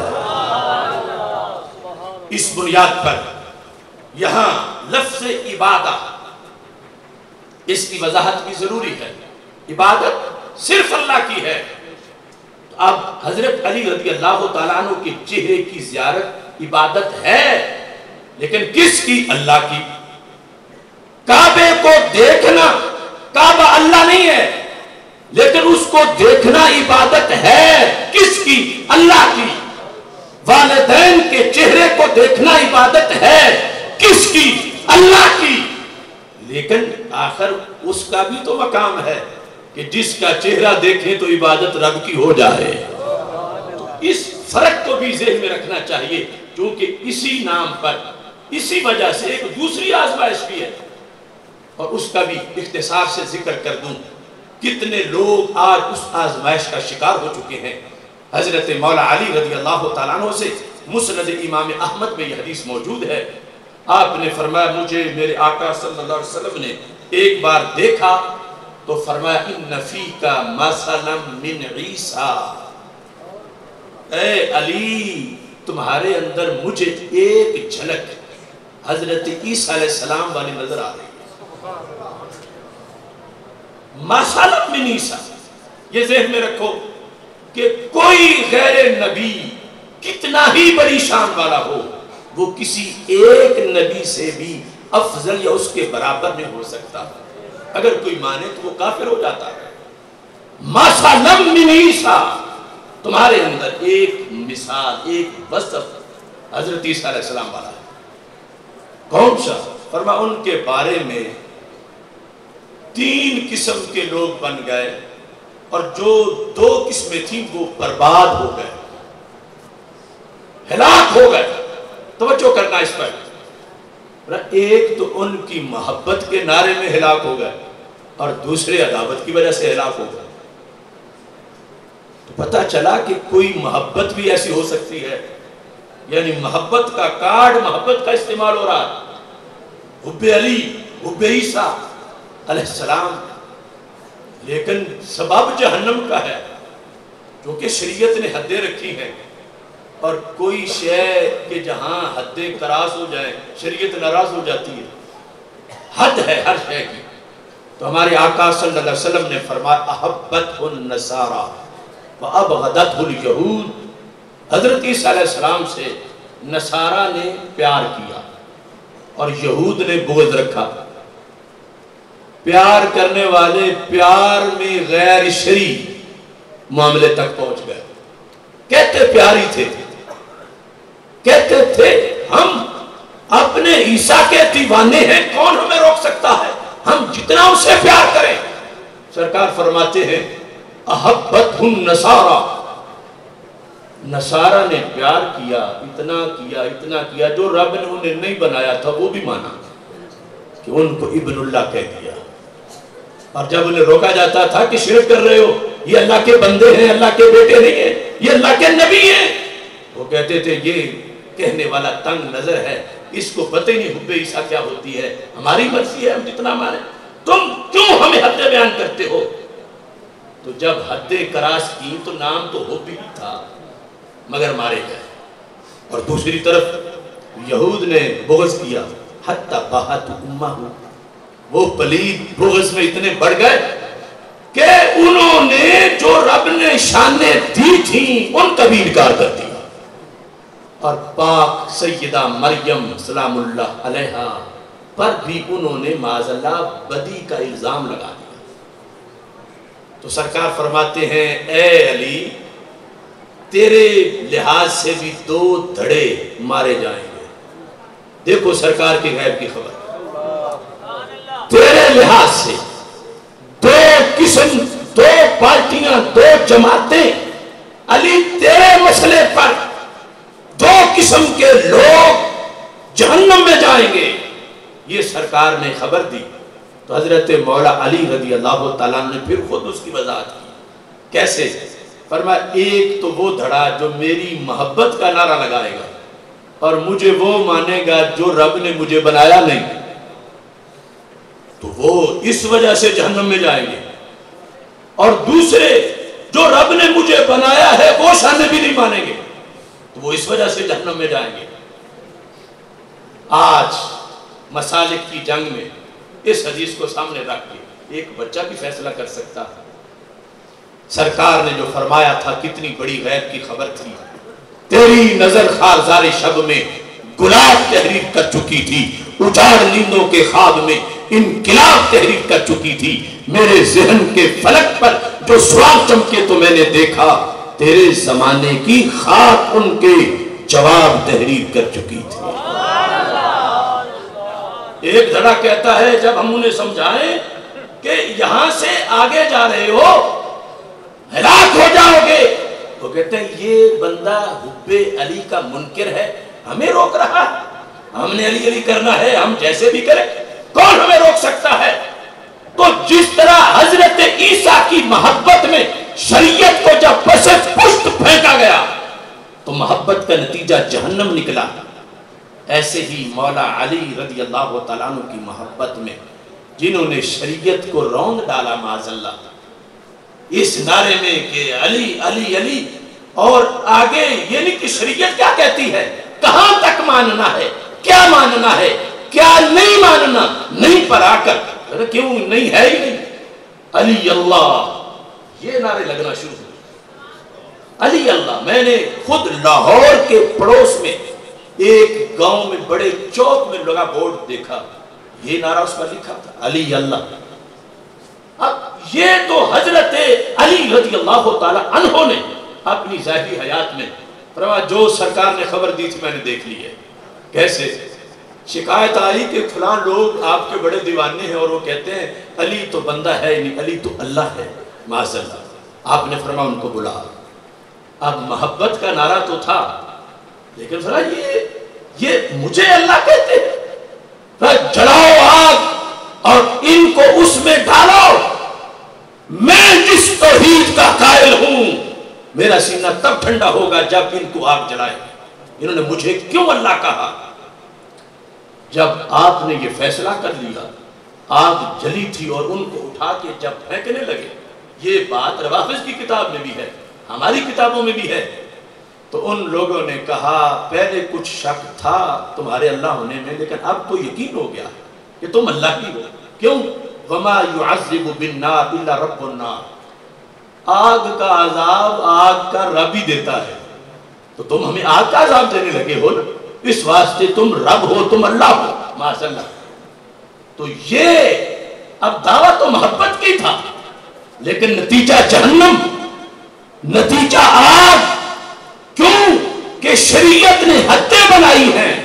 اس بنیاد پر یہاں لفظ عبادت، اس کی وضاحت بھی ضروری ہے۔ عبادت صرف اللہ کی ہے۔ اب حضرت علی رضی اللہ تعالیٰ عنہ کے چہرے کی زیارت عبادت ہے، لیکن کس کی؟ اللہ کی۔ کعبے کو دیکھنا، کعبہ اللہ نہیں ہے، لیکن اس کو دیکھنا عبادت ہے، کس کی؟ اللہ کی۔ والدین کے چہرے کو دیکھنا عبادت ہے، کس کی؟ اللہ کی۔ لیکن آخر اس کا بھی تو مقام ہے کہ جس کا چہرہ دیکھیں تو عبادت رب کی ہو جائے۔ تو اس فرق کو بھی ذہن میں رکھنا چاہیے، کیونکہ اسی نام پر، اسی وجہ سے ایک دوسری آزمائش بھی ہے، اور اس کا بھی اختصار سے ذکر کر دوں۔ کتنے لوگ آج اس آزمائش کا شکار ہو چکے ہیں۔ حضرت مولا علی رضی اللہ تعالیٰ عنہ سے مسند امام احمد میں یہ حدیث موجود ہے۔ آپ نے فرمایا مجھے میرے آقا صلی اللہ علیہ وسلم نے ایک بار دیکھا تو فرمایا ان فیک مثلا من عیسیٰ، اے علی تمہارے اندر مجھے ایک جھلک حضرت عیسیٰ علیہ السلام والی نظر آ رہی ہے۔ مثلا من عیسیٰ، یہ ذہن میں رکھو کہ کوئی غیر نبی کتنا ہی بڑی شان والا ہو، وہ کسی ایک نبی سے بھی افضل یا اس کے برابر نہیں ہو سکتا۔ اگر کوئی مانے تو وہ کافر ہو جاتا ہے۔ مثلا من عیسیٰ، تمہارے اندر ایک مثال، ایک وصف حضرت عیسیٰ علیہ السلام والا ہے۔ کون سا؟ فرما ان کے بارے میں تین قسم کے لوگ بن گئے، اور جو دو قسمیں تھیں وہ برباد ہو گئے، ہلاک ہو گئے۔ توجہ کرنا اس پر۔ ایک تو ان کی محبت کے نعرے میں ہلاک ہو گئے، اور دوسرے عداوت کی وجہ سے ہلاک ہو گئے۔ تو پتہ چلا کہ کوئی محبت بھی ایسی ہو سکتی ہے، یعنی محبت کا کارڈ، محبت کا استعمال ہو رہا ہے، حب علی، حب عیسیٰ علیہ السلام، لیکن سبب جہنم کا ہے، کیونکہ شریعت نے حدیں رکھی ہیں، اور کوئی شے کہ جہاں حدیں کراس ہو جائیں شریعت ناراض ہو جاتی ہے۔ حد ہے ہر شے کی۔ تو ہمارے آقا صلی اللہ علیہ وسلم نے فرمایا احبتہ النصارى وابغضتہ الیہود، حضرت عیسیٰ علیہ السلام سے نصارہ نے پیار کیا اور یہود نے بغض رکھا۔ پیار کرنے والے پیار میں غیر شرعی معاملے تک پہنچ گئے، کہتے پیاری تھے، کہتے تھے ہم اپنے عیسیٰ کے دیوانے ہیں، کون ہمیں روک سکتا ہے، ہم جتنا اسے پیار کریں۔ سرکار فرماتے ہیں احبتہ النصارى نصارہ نے پیار کیا، اتنا کیا اتنا کیا، جو رب نے انہیں نہیں بنایا تھا وہ بھی مانا کہ ان کو ابن اللہ کہہ دیا۔ اور جب انہیں روکا جاتا تھا کہ شرک کر رہے ہو، یہ اللہ کے بندے ہیں، اللہ کے بیٹے نہیں ہیں، یہ اللہ کے نبی ہیں، وہ کہتے تھے یہ کہنے والا تنگ نظر ہے، اس کو پتہ ہی نہیں حب عیسیٰ کیا ہوتی ہے، ہماری مرضی ہے ہم جتنا مانیں، تم کیوں ہمیں حد بیان کرتے ہو؟ تو جب حد کراس کی تو نام تو حب ہی تھا، مگر مارے گئے۔ اور دوسری طرف یہود نے بغض کیا، حتی باہت امہ، وہ پلید بغض میں اتنے بڑھ گئے کہ انہوں نے جو رب نے شانیں دی تھیں ان کا بھی انکار کر دیا، اور پاک سیدہ مریم سلام اللہ علیہا پر بھی انہوں نے معاذ اللہ بدی کا الزام لگا دیا۔ تو سرکار فرماتے ہیں اے علی، تیرے لحاظ سے بھی دو دھڑے مارے جائیں گے۔ دیکھو سرکار کے غیب کی خبر، تیرے لحاظ سے دو قسم، دو پارٹیاں، دو جماعتیں، علی تیرے مسئلے پر دو قسم کے لوگ جہنم میں جائیں گے، یہ سرکار نے خبر دی۔ تو حضرت مولا علی رضی اللہ تعالیٰ نے پھر خود اس کی وضاحت کی، کیسے؟ فرمایا ایک تو وہ دھڑا جو میری محبت کا نعرہ لگائے گا اور مجھے وہ مانے گا جو رب نے مجھے بنایا نہیں، تو وہ اس وجہ سے جہنم میں جائیں گے، اور دوسرے جو رب نے مجھے بنایا ہے وہ شانے بھی نہیں مانیں گے، تو وہ اس وجہ سے جہنم میں جائیں گے۔ آج مسالک کی جنگ میں اس حدیث کو سامنے رکھ کے ایک بچہ بھی فیصلہ کر سکتا ہے۔ سرکار نے جو فرمایا تھا کتنی بڑی غیب کی خبر تھی، تیری نظر خارزار شب میں گلاب تحریر کر چکی تھی، اجاڑ نیندوں کے خواب میں انقلاب تحریر کر چکی تھی، میرے ذہن کے فلک پر جو سراغ چمکے تو میں نے دیکھا، تیرے زمانے کی خاک ان کے جواب تحریر کر چکی تھی۔ ایک دھڑا کہتا ہے جب ہم انہیں سمجھائیں کہ یہاں سے آگے جا رہے ہو ہلاک ہو جاؤ گے، وہ کہتے ہیں یہ بندہ حب علی کا منکر ہے، ہمیں روک رہا ہے، ہم نے علی علی کرنا ہے، ہم جیسے بھی کریں، کون ہمیں روک سکتا ہے؟ تو جس طرح حضرت عیسیٰ کی محبت میں شریعت کو جب پس پشت پھینکا گیا تو محبت کا نتیجہ جہنم نکلا، ایسے ہی مولا علی رضی اللہ تعالیٰ عنہ کی محبت میں جنہوں نے شریعت کو رونگ ڈالا معاذ اللہ، اس نعرے میں کہ علی علی علی، اور آگے یہ نہیں کہ شریعت کیا کہتی ہے، کہاں تک ماننا ہے، کیا ماننا ہے، کیا نہیں ماننا، نہیں پر آ کر کیوں نہیں ہے ہی نہیں، علی اللہ، یہ نعرے لگنا شروع ہوئے، علی اللہ۔ میں نے خود لاہور کے پڑوس میں ایک گاؤں میں بڑے چوک میں لگا بورڈ دیکھا، یہ نعرہ اس پر لکھا تھا، علی اللہ۔ اب یہ تو حضرت علی رضی اللہ تعالی عنہ نے اپنی ظاہری حیات میں فرمایا جو سرکار نے خبر دی تھی میں نے دیکھ لی ہے۔ کیسے؟ شکایت آئی کہ فلاں لوگ آپ کے بڑے دیوانے ہیں اور وہ کہتے ہیں علی تو بندہ ہے نہیں، علی تو اللہ ہے، معاذ اللہ۔ آپ نے فرمایا ان کو بلا۔ اب محبت کا نعرہ تو تھا لیکن فرمایا یہ یہ مجھے اللہ کہتے ہیں، جلاؤ آگ اور ان کو اس میں ڈالو، میں جس توحید کا قائل ہوں میرا سینہ تب ٹھنڈا ہوگا جب ان کو آگ جلائے۔ انہوں نے مجھے کیوں اللہ کہا؟ جب آپ نے یہ فیصلہ کر لیا، آگ جلی تھی اور ان کو اٹھا کے جب پھینکنے لگے، یہ بات روافظ کی کتاب میں بھی ہے، ہماری کتابوں میں بھی ہے، تو ان لوگوں نے کہا پہلے کچھ شک تھا تمہارے اللہ ہونے میں لیکن اب تو یقین ہو گیا کہ تم اللہ ہی ہو۔ کیوں؟ وَمَا يُعَذِّبُ بِالنَّارِ إِلَّا رَبُّ النَّارِ، آگ کا عذاب آگ کا رب ہی دیتا ہے، تو تم ہمیں آگ کا عذاب دینے لگے ہو نا، اس واسطے تم رب ہو، تم اللہ ہو، معاذ اللہ۔ تو یہ اب دعویٰ تو محبت کی تھا لیکن نتیجہ جہنم، نتیجہ آگ۔ کیوں کہ شریعت نے حدیں بنائی ہیں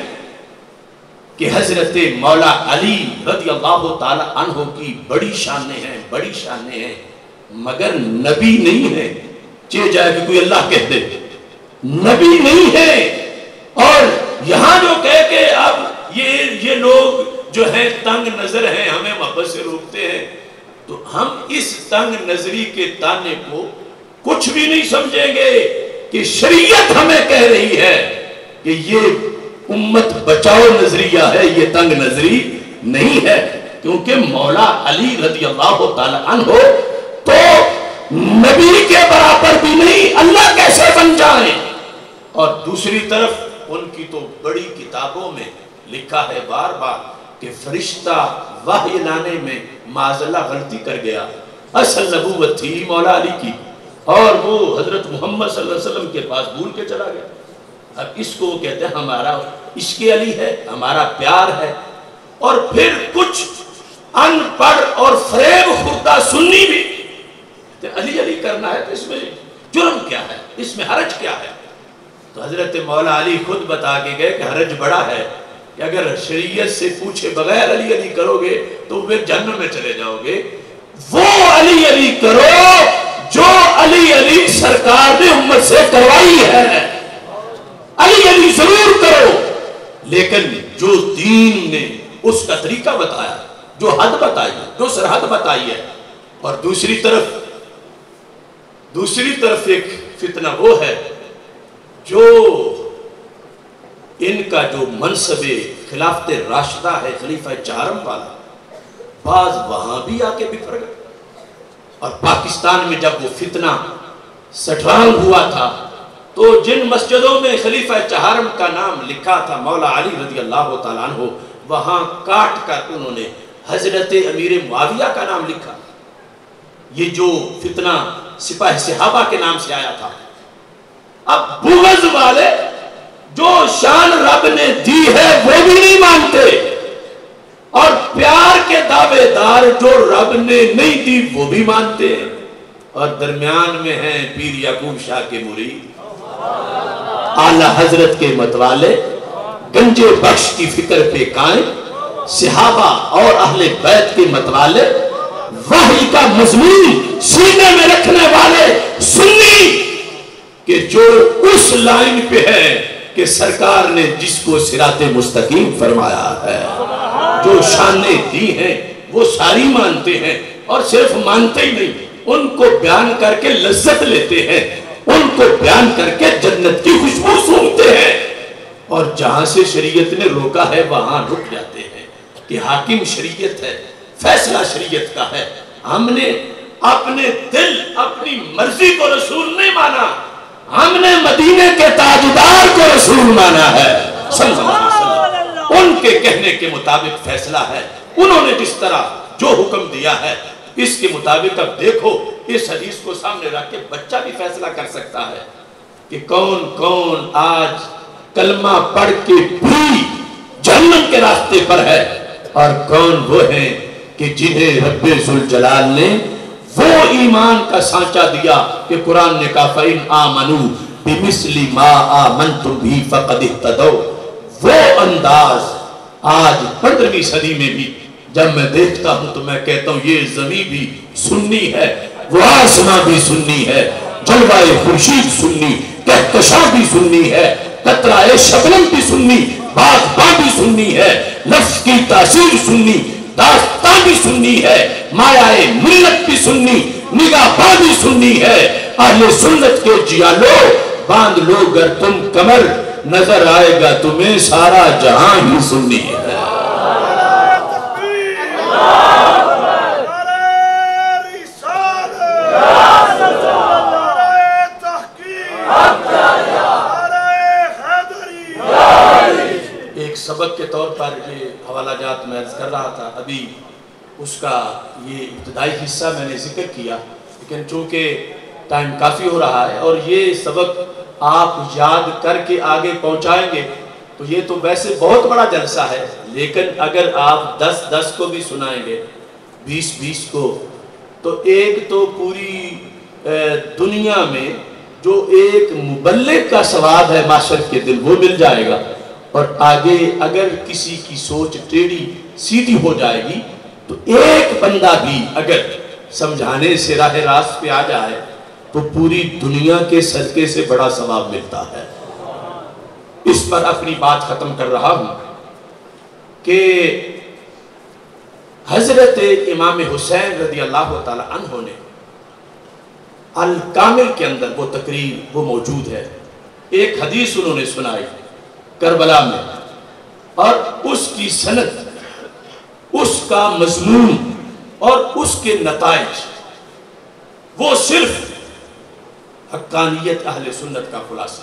کہ حضرت مولا علی رضی اللہ تعالی عنہ کی بڑی شانیں ہیں، بڑی شانیں ہیں، مگر نبی نہیں ہے، چاہے جائے کہ کوئی اللہ کہہ دے، نبی نہیں ہے. اور یہاں جو کہہ کہ اب یہ یہ لوگ جو ہیں تنگ نظر ہیں, ہمیں محبت سے روکتے ہیں, تو ہم اس تنگ نظری کے تانے کو کچھ بھی نہیں سمجھیں گے کہ شریعت ہمیں کہہ رہی ہے کہ یہ امت بچاؤ نظریہ ہے, یہ تنگ نظری نہیں ہے. کیونکہ مولا علی رضی اللہ تعالیٰ عنہ تو نبی کے برابر بھی نہیں, اللہ کیسے بن جائیں. اور دوسری طرف ان کی تو بڑی کتابوں میں لکھا ہے بار بار کہ فرشتہ وحی لانے میں معاذاللہ غلطی کر گیا. اصل نبوت تھی مولا علی کی, اور وہ حضرت محمد صلی اللہ علیہ وسلم کے پاس بھول کے چلا گیا. اب اس کو وہ کہتے ہیں ہمارا عشق علی ہے, ہمارا پیار ہے. اور پھر کچھ ان پڑھ اور فریب خوردہ سنی بھی علی علی کرنا ہے تو اس میں جرم کیا ہے, اس میں حرج کیا ہے. تو حضرت مولا علی خود بتا کے گئے کہ حرج بڑا ہے کہ اگر شریعت سے پوچھے بغیر علی علی کرو گے تو پھر جہنم میں چلے جاؤ گے. وہ علی علی کرو جو علی علی سرکار نے امت سے کروائی ہے. علی علی ضرور کرو, لیکن جو دین نے اس کا طریقہ بتایا, جو حد بتائی ہے, جو سرحد بتائی ہے. اور دوسری طرف دوسری طرف ایک فتنہ وہ ہے جو ان کا جو منصب خلافت راشدہ ہے, خلیفہ چہارم والا, بعض وہاں بھی آ کے بکھر گئے. اور پاکستان میں جب وہ فتنہ سٹرانگ ہوا تھا تو جن مسجدوں میں خلیفہ چہارم کا نام لکھا تھا مولا علی رضی اللہ تعالیٰ عنہ, وہاں کاٹ کر انہوں نے حضرت امیر معاویہ کا نام لکھا. یہ جو فتنہ سپاہ صحابہ کے نام سے آیا تھا. اب بغض والے جو شان رب نے دی ہے وہ بھی نہیں مانتے, اور پیار کے دعوے دار جو رب نے نہیں دی وہ بھی مانتے ہیں. اور درمیان میں ہیں پیر یعقوب شاہ کے مرید, اعلیٰ حضرت کے متوالے, گنج بخش کی فکر پہ قائم, صحابہ اور اہل بیت کے متوالے, وحی کا مضمون سینے میں رکھنے والے سنی, کہ جو اس لائن پہ ہے کہ سرکار نے جس کو صراط مستقیم فرمایا ہے, جو شانیں دی ہیں وہ ساری مانتے ہیں. اور صرف مانتے ہی نہیں, ان کو بیان کر کے لذت لیتے ہیں, ان کو بیان کر کے جنت کی خوشبو سونگتے ہیں. اور جہاں سے شریعت نے روکا ہے وہاں رک جاتے ہیں کہ حاکم شریعت ہے, فیصلہ شریعت کا ہے. ہم نے اپنے دل اپنی مرضی کو رسول نہیں مانا, ہم نے مدینے کے تاجدار کو رسول مانا ہے صلی اللہ علیہ وسلم. ان کے کہنے کے مطابق فیصلہ ہے, انہوں نے جس طرح جو حکم دیا ہے اس کے مطابق. اب دیکھو اس حدیث کو سامنے رکھ کے بچہ بھی فیصلہ کر سکتا ہے کہ کون کون آج کلمہ پڑھ کے بھی جہنم کے راستے پر ہے, اور کون وہ ہیں کہ جنہیں رب ذوالجلال نے وہ ایمان کا سانچہ دیا کہ قرآن نے کہا فَإِنْ آمَنُوا بِمِثْلِ مَا آمَنْتُمْ بِهِ فَقَدِ اهْتَدَوْا. وہ انداز آج پندرہویں صدی میں بھی جب میں دیکھتا ہوں تو میں کہتا ہوں یہ زمین بھی سنی ہے, وہ آسمان بھی سنی ہے, جلوہ خورشید سنی, کہکشاں بھی سنی ہے, قطرہ شبنم بھی سنی, باغباں بھی سنی ہے, لفظ کی تاثیر سنی, داستان بھی سنی ہے, مایہ ملت بھی سنی, نگاہ بھی سنی ہے. اہل سنت کے جیالو باندھ لو گر تم کمر, نظر آئے گا تمہیں سارا جہاں ہی سنی ہے. ایک سبق کے طور پر یہ حوالہ جات میں عرض کر رہا تھا, ابھی اس کا یہ ابتدائی حصہ میں نے ذکر کیا, لیکن چونکہ ٹائم کافی ہو رہا ہے اور یہ سبق آپ یاد کر کے آگے پہنچائیں گے تو یہ تو ویسے بہت بڑا جلسہ ہے, لیکن اگر آپ دس دس کو بھی سنائیں گے, بیس بیس کو, تو ایک تو پوری دنیا میں جو ایک مبلغ کا ثواب ہے معاشر کے دن وہ مل جائے گا, اور آگے اگر کسی کی سوچ ٹیڑھی سیدھی ہو جائے گی تو ایک بندہ بھی اگر سمجھانے سے راہ راست پہ آ جائے تو پوری دنیا کے صدقے سے بڑا ثواب ملتا ہے۔ اس پر اپنی بات ختم کر رہا ہوں کہ حضرت امام حسین رضی اللہ تعالی عنہ نے الکامل کے اندر وہ تقریر وہ موجود ہے، ایک حدیث انہوں نے سنائی کربلا میں، اور اس کی سند، اس کا مضمون اور اس کے نتائج وہ صرف حقانیت اہل سنت کا خلاصہ۔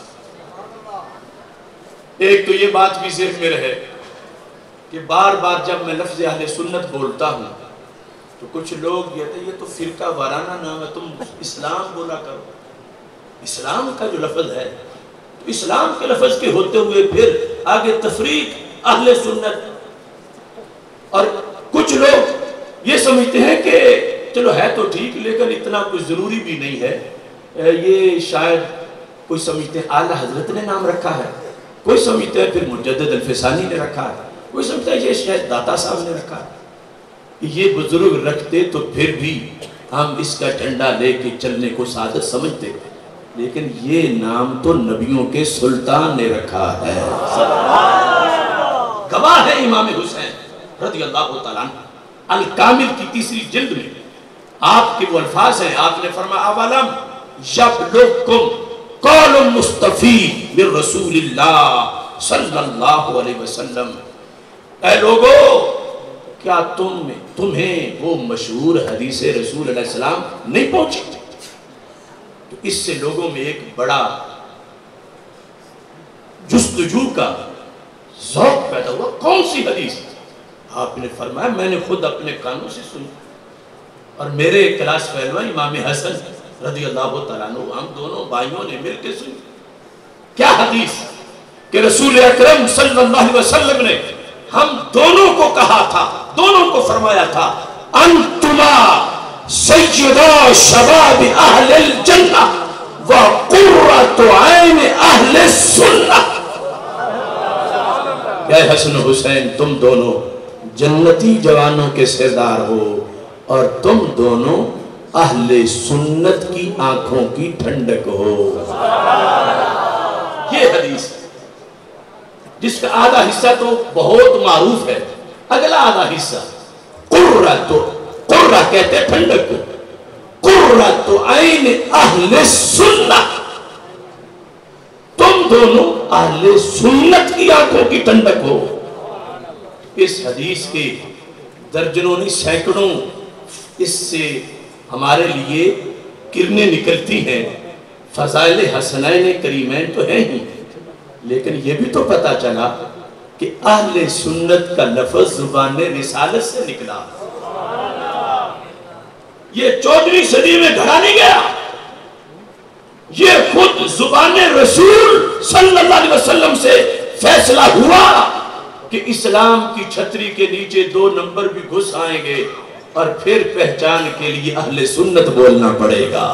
ایک تو یہ بات بھی ذہن میں رہے کہ بار بار جب میں لفظ اہل سنت بولتا ہوں تو کچھ لوگ کہتے ہیں یہ تو فرقہ وارانہ نام ہے، تم اسلام بولا کرو۔ اسلام کا جو لفظ ہے، تو اسلام کے لفظ کے ہوتے ہوئے پھر آگے تفریق اہل سنت، اور کچھ لوگ یہ سمجھتے ہیں کہ چلو ہے تو ٹھیک لیکن اتنا کچھ ضروری بھی نہیں ہے، یہ شاید کوئی سمجھتے ہیں اعلیٰ حضرت نے نام رکھا ہے، کوئی سمجھتے ہیں پھر مجدد الفسانی نے رکھا ہے، کوئی سمجھتا ہے یہ شاید داتا صاحب نے رکھا ہے۔ یہ بزرگ رکھتے تو پھر بھی ہم اس کا جھنڈا لے کے چلنے کو سعادت سمجھتے، لیکن یہ نام تو نبیوں کے سلطان نے رکھا ہے۔ گواہ ہے امام حسین رضی اللہ تعالیٰ عنہ الکامل کی تیسری جلد میں آپ کے وہ الفاظ ہیں، آپ نے فرمایا اولم یبلغکم قول مصطفی من رسول اللہ صلی اللہ علیہ وسلم، اے لوگو کیا تم میں تمہیں وہ مشہور حدیث رسول علیہ السلام نہیں پہنچی؟ تو اس سے لوگوں میں ایک بڑا جستجو کا ذوق پیدا ہوا، کون سی حدیث؟ آپ نے فرمایا میں نے خود اپنے کانوں سے سنی، اور میرے کلاس فیلو امام حسن رضی اللہ تعالیٰ عنہ، ہم دونوں بھائیوں نے مل کے سنی۔ کیا حدیث؟ کہ رسول اکرم صلی اللہ علیہ وسلم نے ہم دونوں کو کہا تھا، دونوں کو فرمایا تھا انتما سیدا شباب اہل الجنہ وقرۃ عین اہل السنہ، اے حسن حسین تم دونوں جنتی جوانوں کے سردار ہو، اور تم دونوں اہل سنت کی آنکھوں کی ٹھنڈک ہو۔ یہ حدیث جس کا آدھا حصہ تو بہت معروف ہے، اگلا آدھا حصہ قرۃ، قرہ کہتے ہیں ٹھنڈک کو، قرۃ عین اہل سنہ، تم دونوں اہل سنت کی آنکھوں کی ٹھنڈک ہو۔ اس حدیث کے درجنوں نہیں سینکڑوں اس سے ہمارے لیے کرنیں نکلتی ہیں۔ فضائل حسنین کریمین تو ہیں ہی، لیکن یہ بھی تو پتا چلا کہ اہل سنت کا لفظ زبان رسالت سے نکلا، یہ چودہویں صدی میں گھڑا نہیں گیا، یہ خود زبان رسول صلی اللہ علیہ وسلم سے فیصلہ ہوا کہ اسلام کی چھتری کے نیچے دو نمبر بھی گھس آئیں گے، اور پھر پہچان کے لیے اہل سنت بولنا پڑے گا۔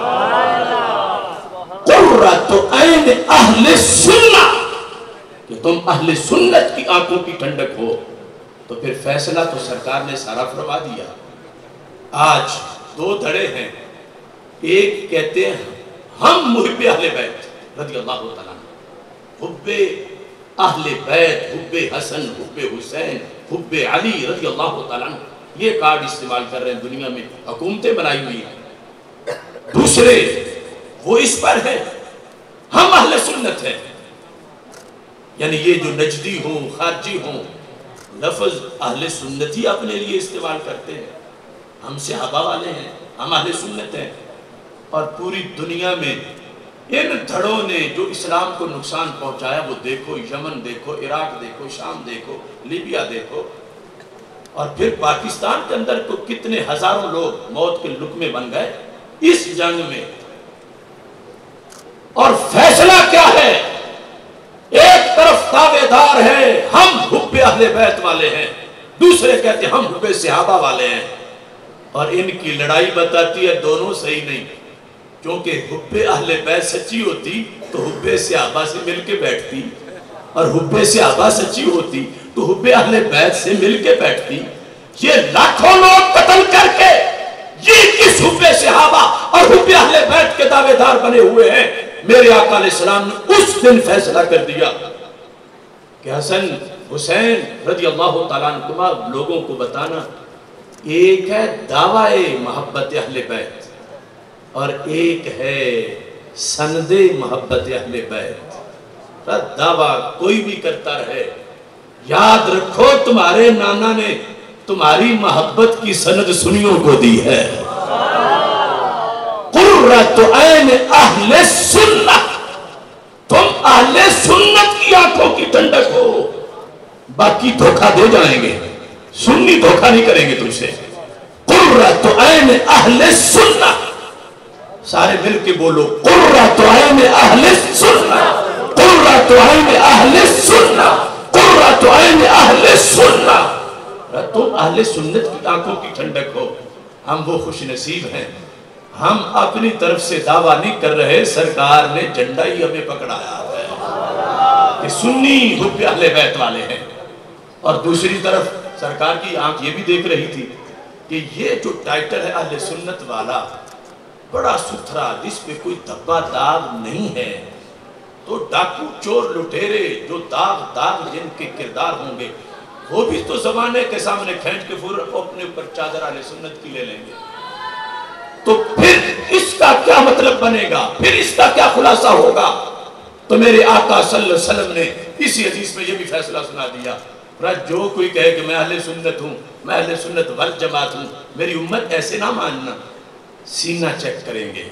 قرۃ عین اہل سنہ، کہ تم اہل سنت کی آنکھوں کی ٹھنڈک ہو، تو پھر فیصلہ تو سرکار نے سارا فرما دیا۔ آج دو دھڑے ہیں، ایک کہتے ہیں ہم محب اہل بیت رضی اللہ تعالیٰ عنہ، حب اہل بیت، حب حسن، حب حسین، حب علی رضی اللہ تعالیٰ عنہ، یہ کارڈ استعمال کر رہے ہیں، دنیا میں حکومتیں بنائی ہوئی ہیں۔ دوسرے وہ اس پر ہے ہم اہل سنت ہیں، یعنی یہ جو نجدی ہوں خارجی ہوں لفظ اہل سنت ہی اپنے لیے استعمال کرتے ہیں، ہم صحابہ والے ہیں، ہم اہل سنت ہیں۔ اور پوری دنیا میں ان دھڑوں نے جو اسلام کو نقصان پہنچایا وہ دیکھو، یمن دیکھو، عراق دیکھو، شام دیکھو، لیبیا دیکھو، اور پھر پاکستان کے اندر کو کتنے ہزاروں لوگ موت کے لقمے بن گئے اس جنگ میں۔ اور فیصلہ کیا ہے؟ ایک طرف دعوے دار ہے ہم حب اہل بیت والے ہیں، دوسرے کہتے ہیں ہم حب صحابہ والے ہیں، اور ان کی لڑائی بتاتی ہے دونوں صحیح نہیں، کیونکہ حب اہل بیت سچی ہوتی تو حب صحابہ سے مل کے بیٹھتی، اور حب صحابہ سچی ہوتی تو حب اہل بیت سے مل کے بیٹھتی۔ یہ لاکھوں لوگ قتل کر کے یہ کس حب صحابہ اور حب اہل بیت کے بنے ہوئے ہیں. میرے آقا علیہ السلام نے اس دن فیصلہ کر دیا کہ حسن حسین رضی اللہ تعالیٰ عنہما لوگوں کو بتانا، ایک ہے دعوی محبت اہل بیت اور ایک ہے سند محبت اہل بیت. دعویٰ کوئی بھی کرتا رہے، یاد رکھو تمہارے نانا نے تمہاری محبت کی سند سنیوں کو دی ہے. قرۃ عین اہل سنت، تم اہل سنت کی آنکھوں کی ٹھنڈک ہو. باقی دھوکہ دے جائیں گے، سنی دھوکہ نہیں کریں گے تم سے. قرۃ عین اہل سنت، سارے مل کے بولو قرۃ عین اہل سنت، قرۃ عین اہل سنت، قرۃ عین اہل سنت. تم اہل سنت کی آنکھوں کی ٹھنڈک ہو. ہم وہ خوش نصیب ہیں، ہم اپنی طرف سے دعویٰ نہیں کر رہے، سرکار نے جھنڈا ہی ہمیں پکڑایا ہے کہ سنی حب اہل بیت والے ہیں. اور دوسری طرف سرکار کی آنکھ یہ بھی دیکھ رہی تھی کہ یہ جو ٹائٹل ہے اہل سنت والا بڑا ستھرا، جس پہ کوئی دھبا داغ نہیں ہے، تو ڈاکو چور لٹیرے جو داغ داغ جن کے کردار ہوں گے وہ بھی تو زمانے کے سامنے کھینچ کے پھر اپنے اوپر چادر اہل سنت کی لے لیں گے. تو پھر اس کا کیا مطلب بنے گا، پھر اس کا کیا خلاصہ ہوگا؟ تو میرے آقا صلی اللہ علیہ وسلم نے اسی حدیث میں یہ بھی فیصلہ سنا دیا، جو کوئی کہے کہ میں اہل سنت ہوں، میں اہل سنت والجماعت ہوں، میری امت ایسے نہ ماننا. سینہ چیک کریں گے.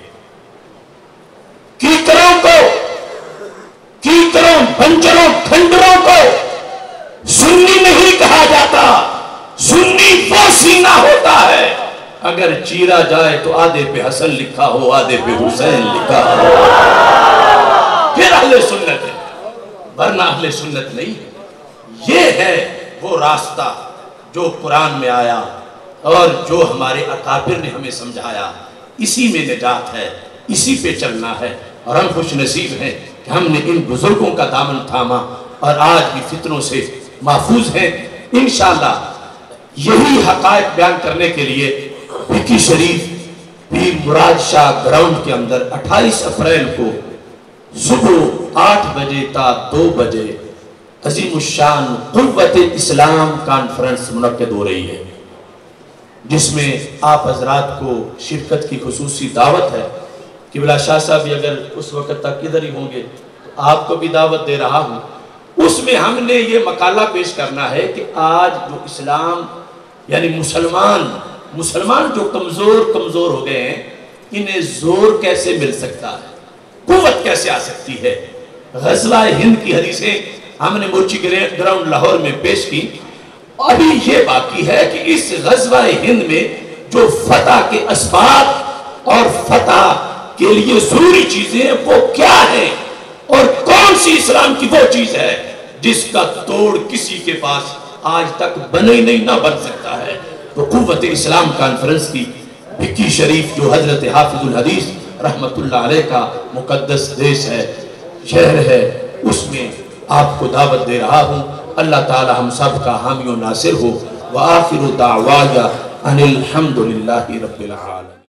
کیکروں کو، کیکروں بنجروں کھنڈروں کو سنی نہیں کہا جاتا. سنی وہ سینہ ہوتا ہے اگر چیرا جائے تو آدھے پہ حسن لکھا ہو، آدھے پہ حسین لکھا ہو، پھر اہل سنت ہے، ورنہ اہل سنت نہیں. یہ ہے وہ راستہ جو قرآن میں آیا اور جو ہمارے اکابر نے ہمیں سمجھایا. اسی میں نجات ہے، اسی پہ چلنا ہے. اور ہم خوش نصیب ہیں کہ ہم نے ان بزرگوں کا دامن تھاما اور آج بھی فتنوں سے محفوظ ہیں. انشاءاللہ یہی حقائق بیان کرنے کے لیے بھکی شریف پیر مراد شاہ گراؤنڈ کے اندر اٹھائیس اپریل کو صبح آٹھ بجے تا دو بجے عظیم الشان قوت اسلام کانفرنس منعقد ہو رہی ہے، جس میں آپ حضرات کو شرکت کی خصوصی دعوت ہے. قبلہ شاہ صاحب بھی اگر اس وقت تک ادھر ہی ہوں گے تو آپ کو بھی دعوت دے رہا ہوں. اس میں ہم نے یہ مقالہ پیش کرنا ہے کہ آج جو اسلام یعنی مسلمان مسلمان جو کمزور کمزور ہو گئے ہیں، انہیں زور کیسے مل سکتا ہے، قوت کیسے آ سکتی ہے. غزوہ ہند کی حدیثیں ہم نے موچی گراؤنڈ لاہور میں پیش کی. ابھی یہ باقی ہے کہ اس غزوہ ہند میں جو فتح کے اسباب اور فتح کے لیے ضروری چیزیں وہ کیا ہیں، اور کون سی اسلام کی وہ چیز ہے جس کا توڑ کسی کے پاس آج تک بنے نہیں نہ بن سکتا ہے. تو قوت اسلام کانفرنس کی بھکی شریف جو حضرت حافظ الحدیث رحمت اللہ علیہ کا مقدس دیش ہے، شہر ہے، اس میں آپ کو دعوت دے رہا ہوں. اللہ تعالی ہم سب کا حامی و ناصر ہو. وآخر دعوایا ان الحمدللہ رب العالمین.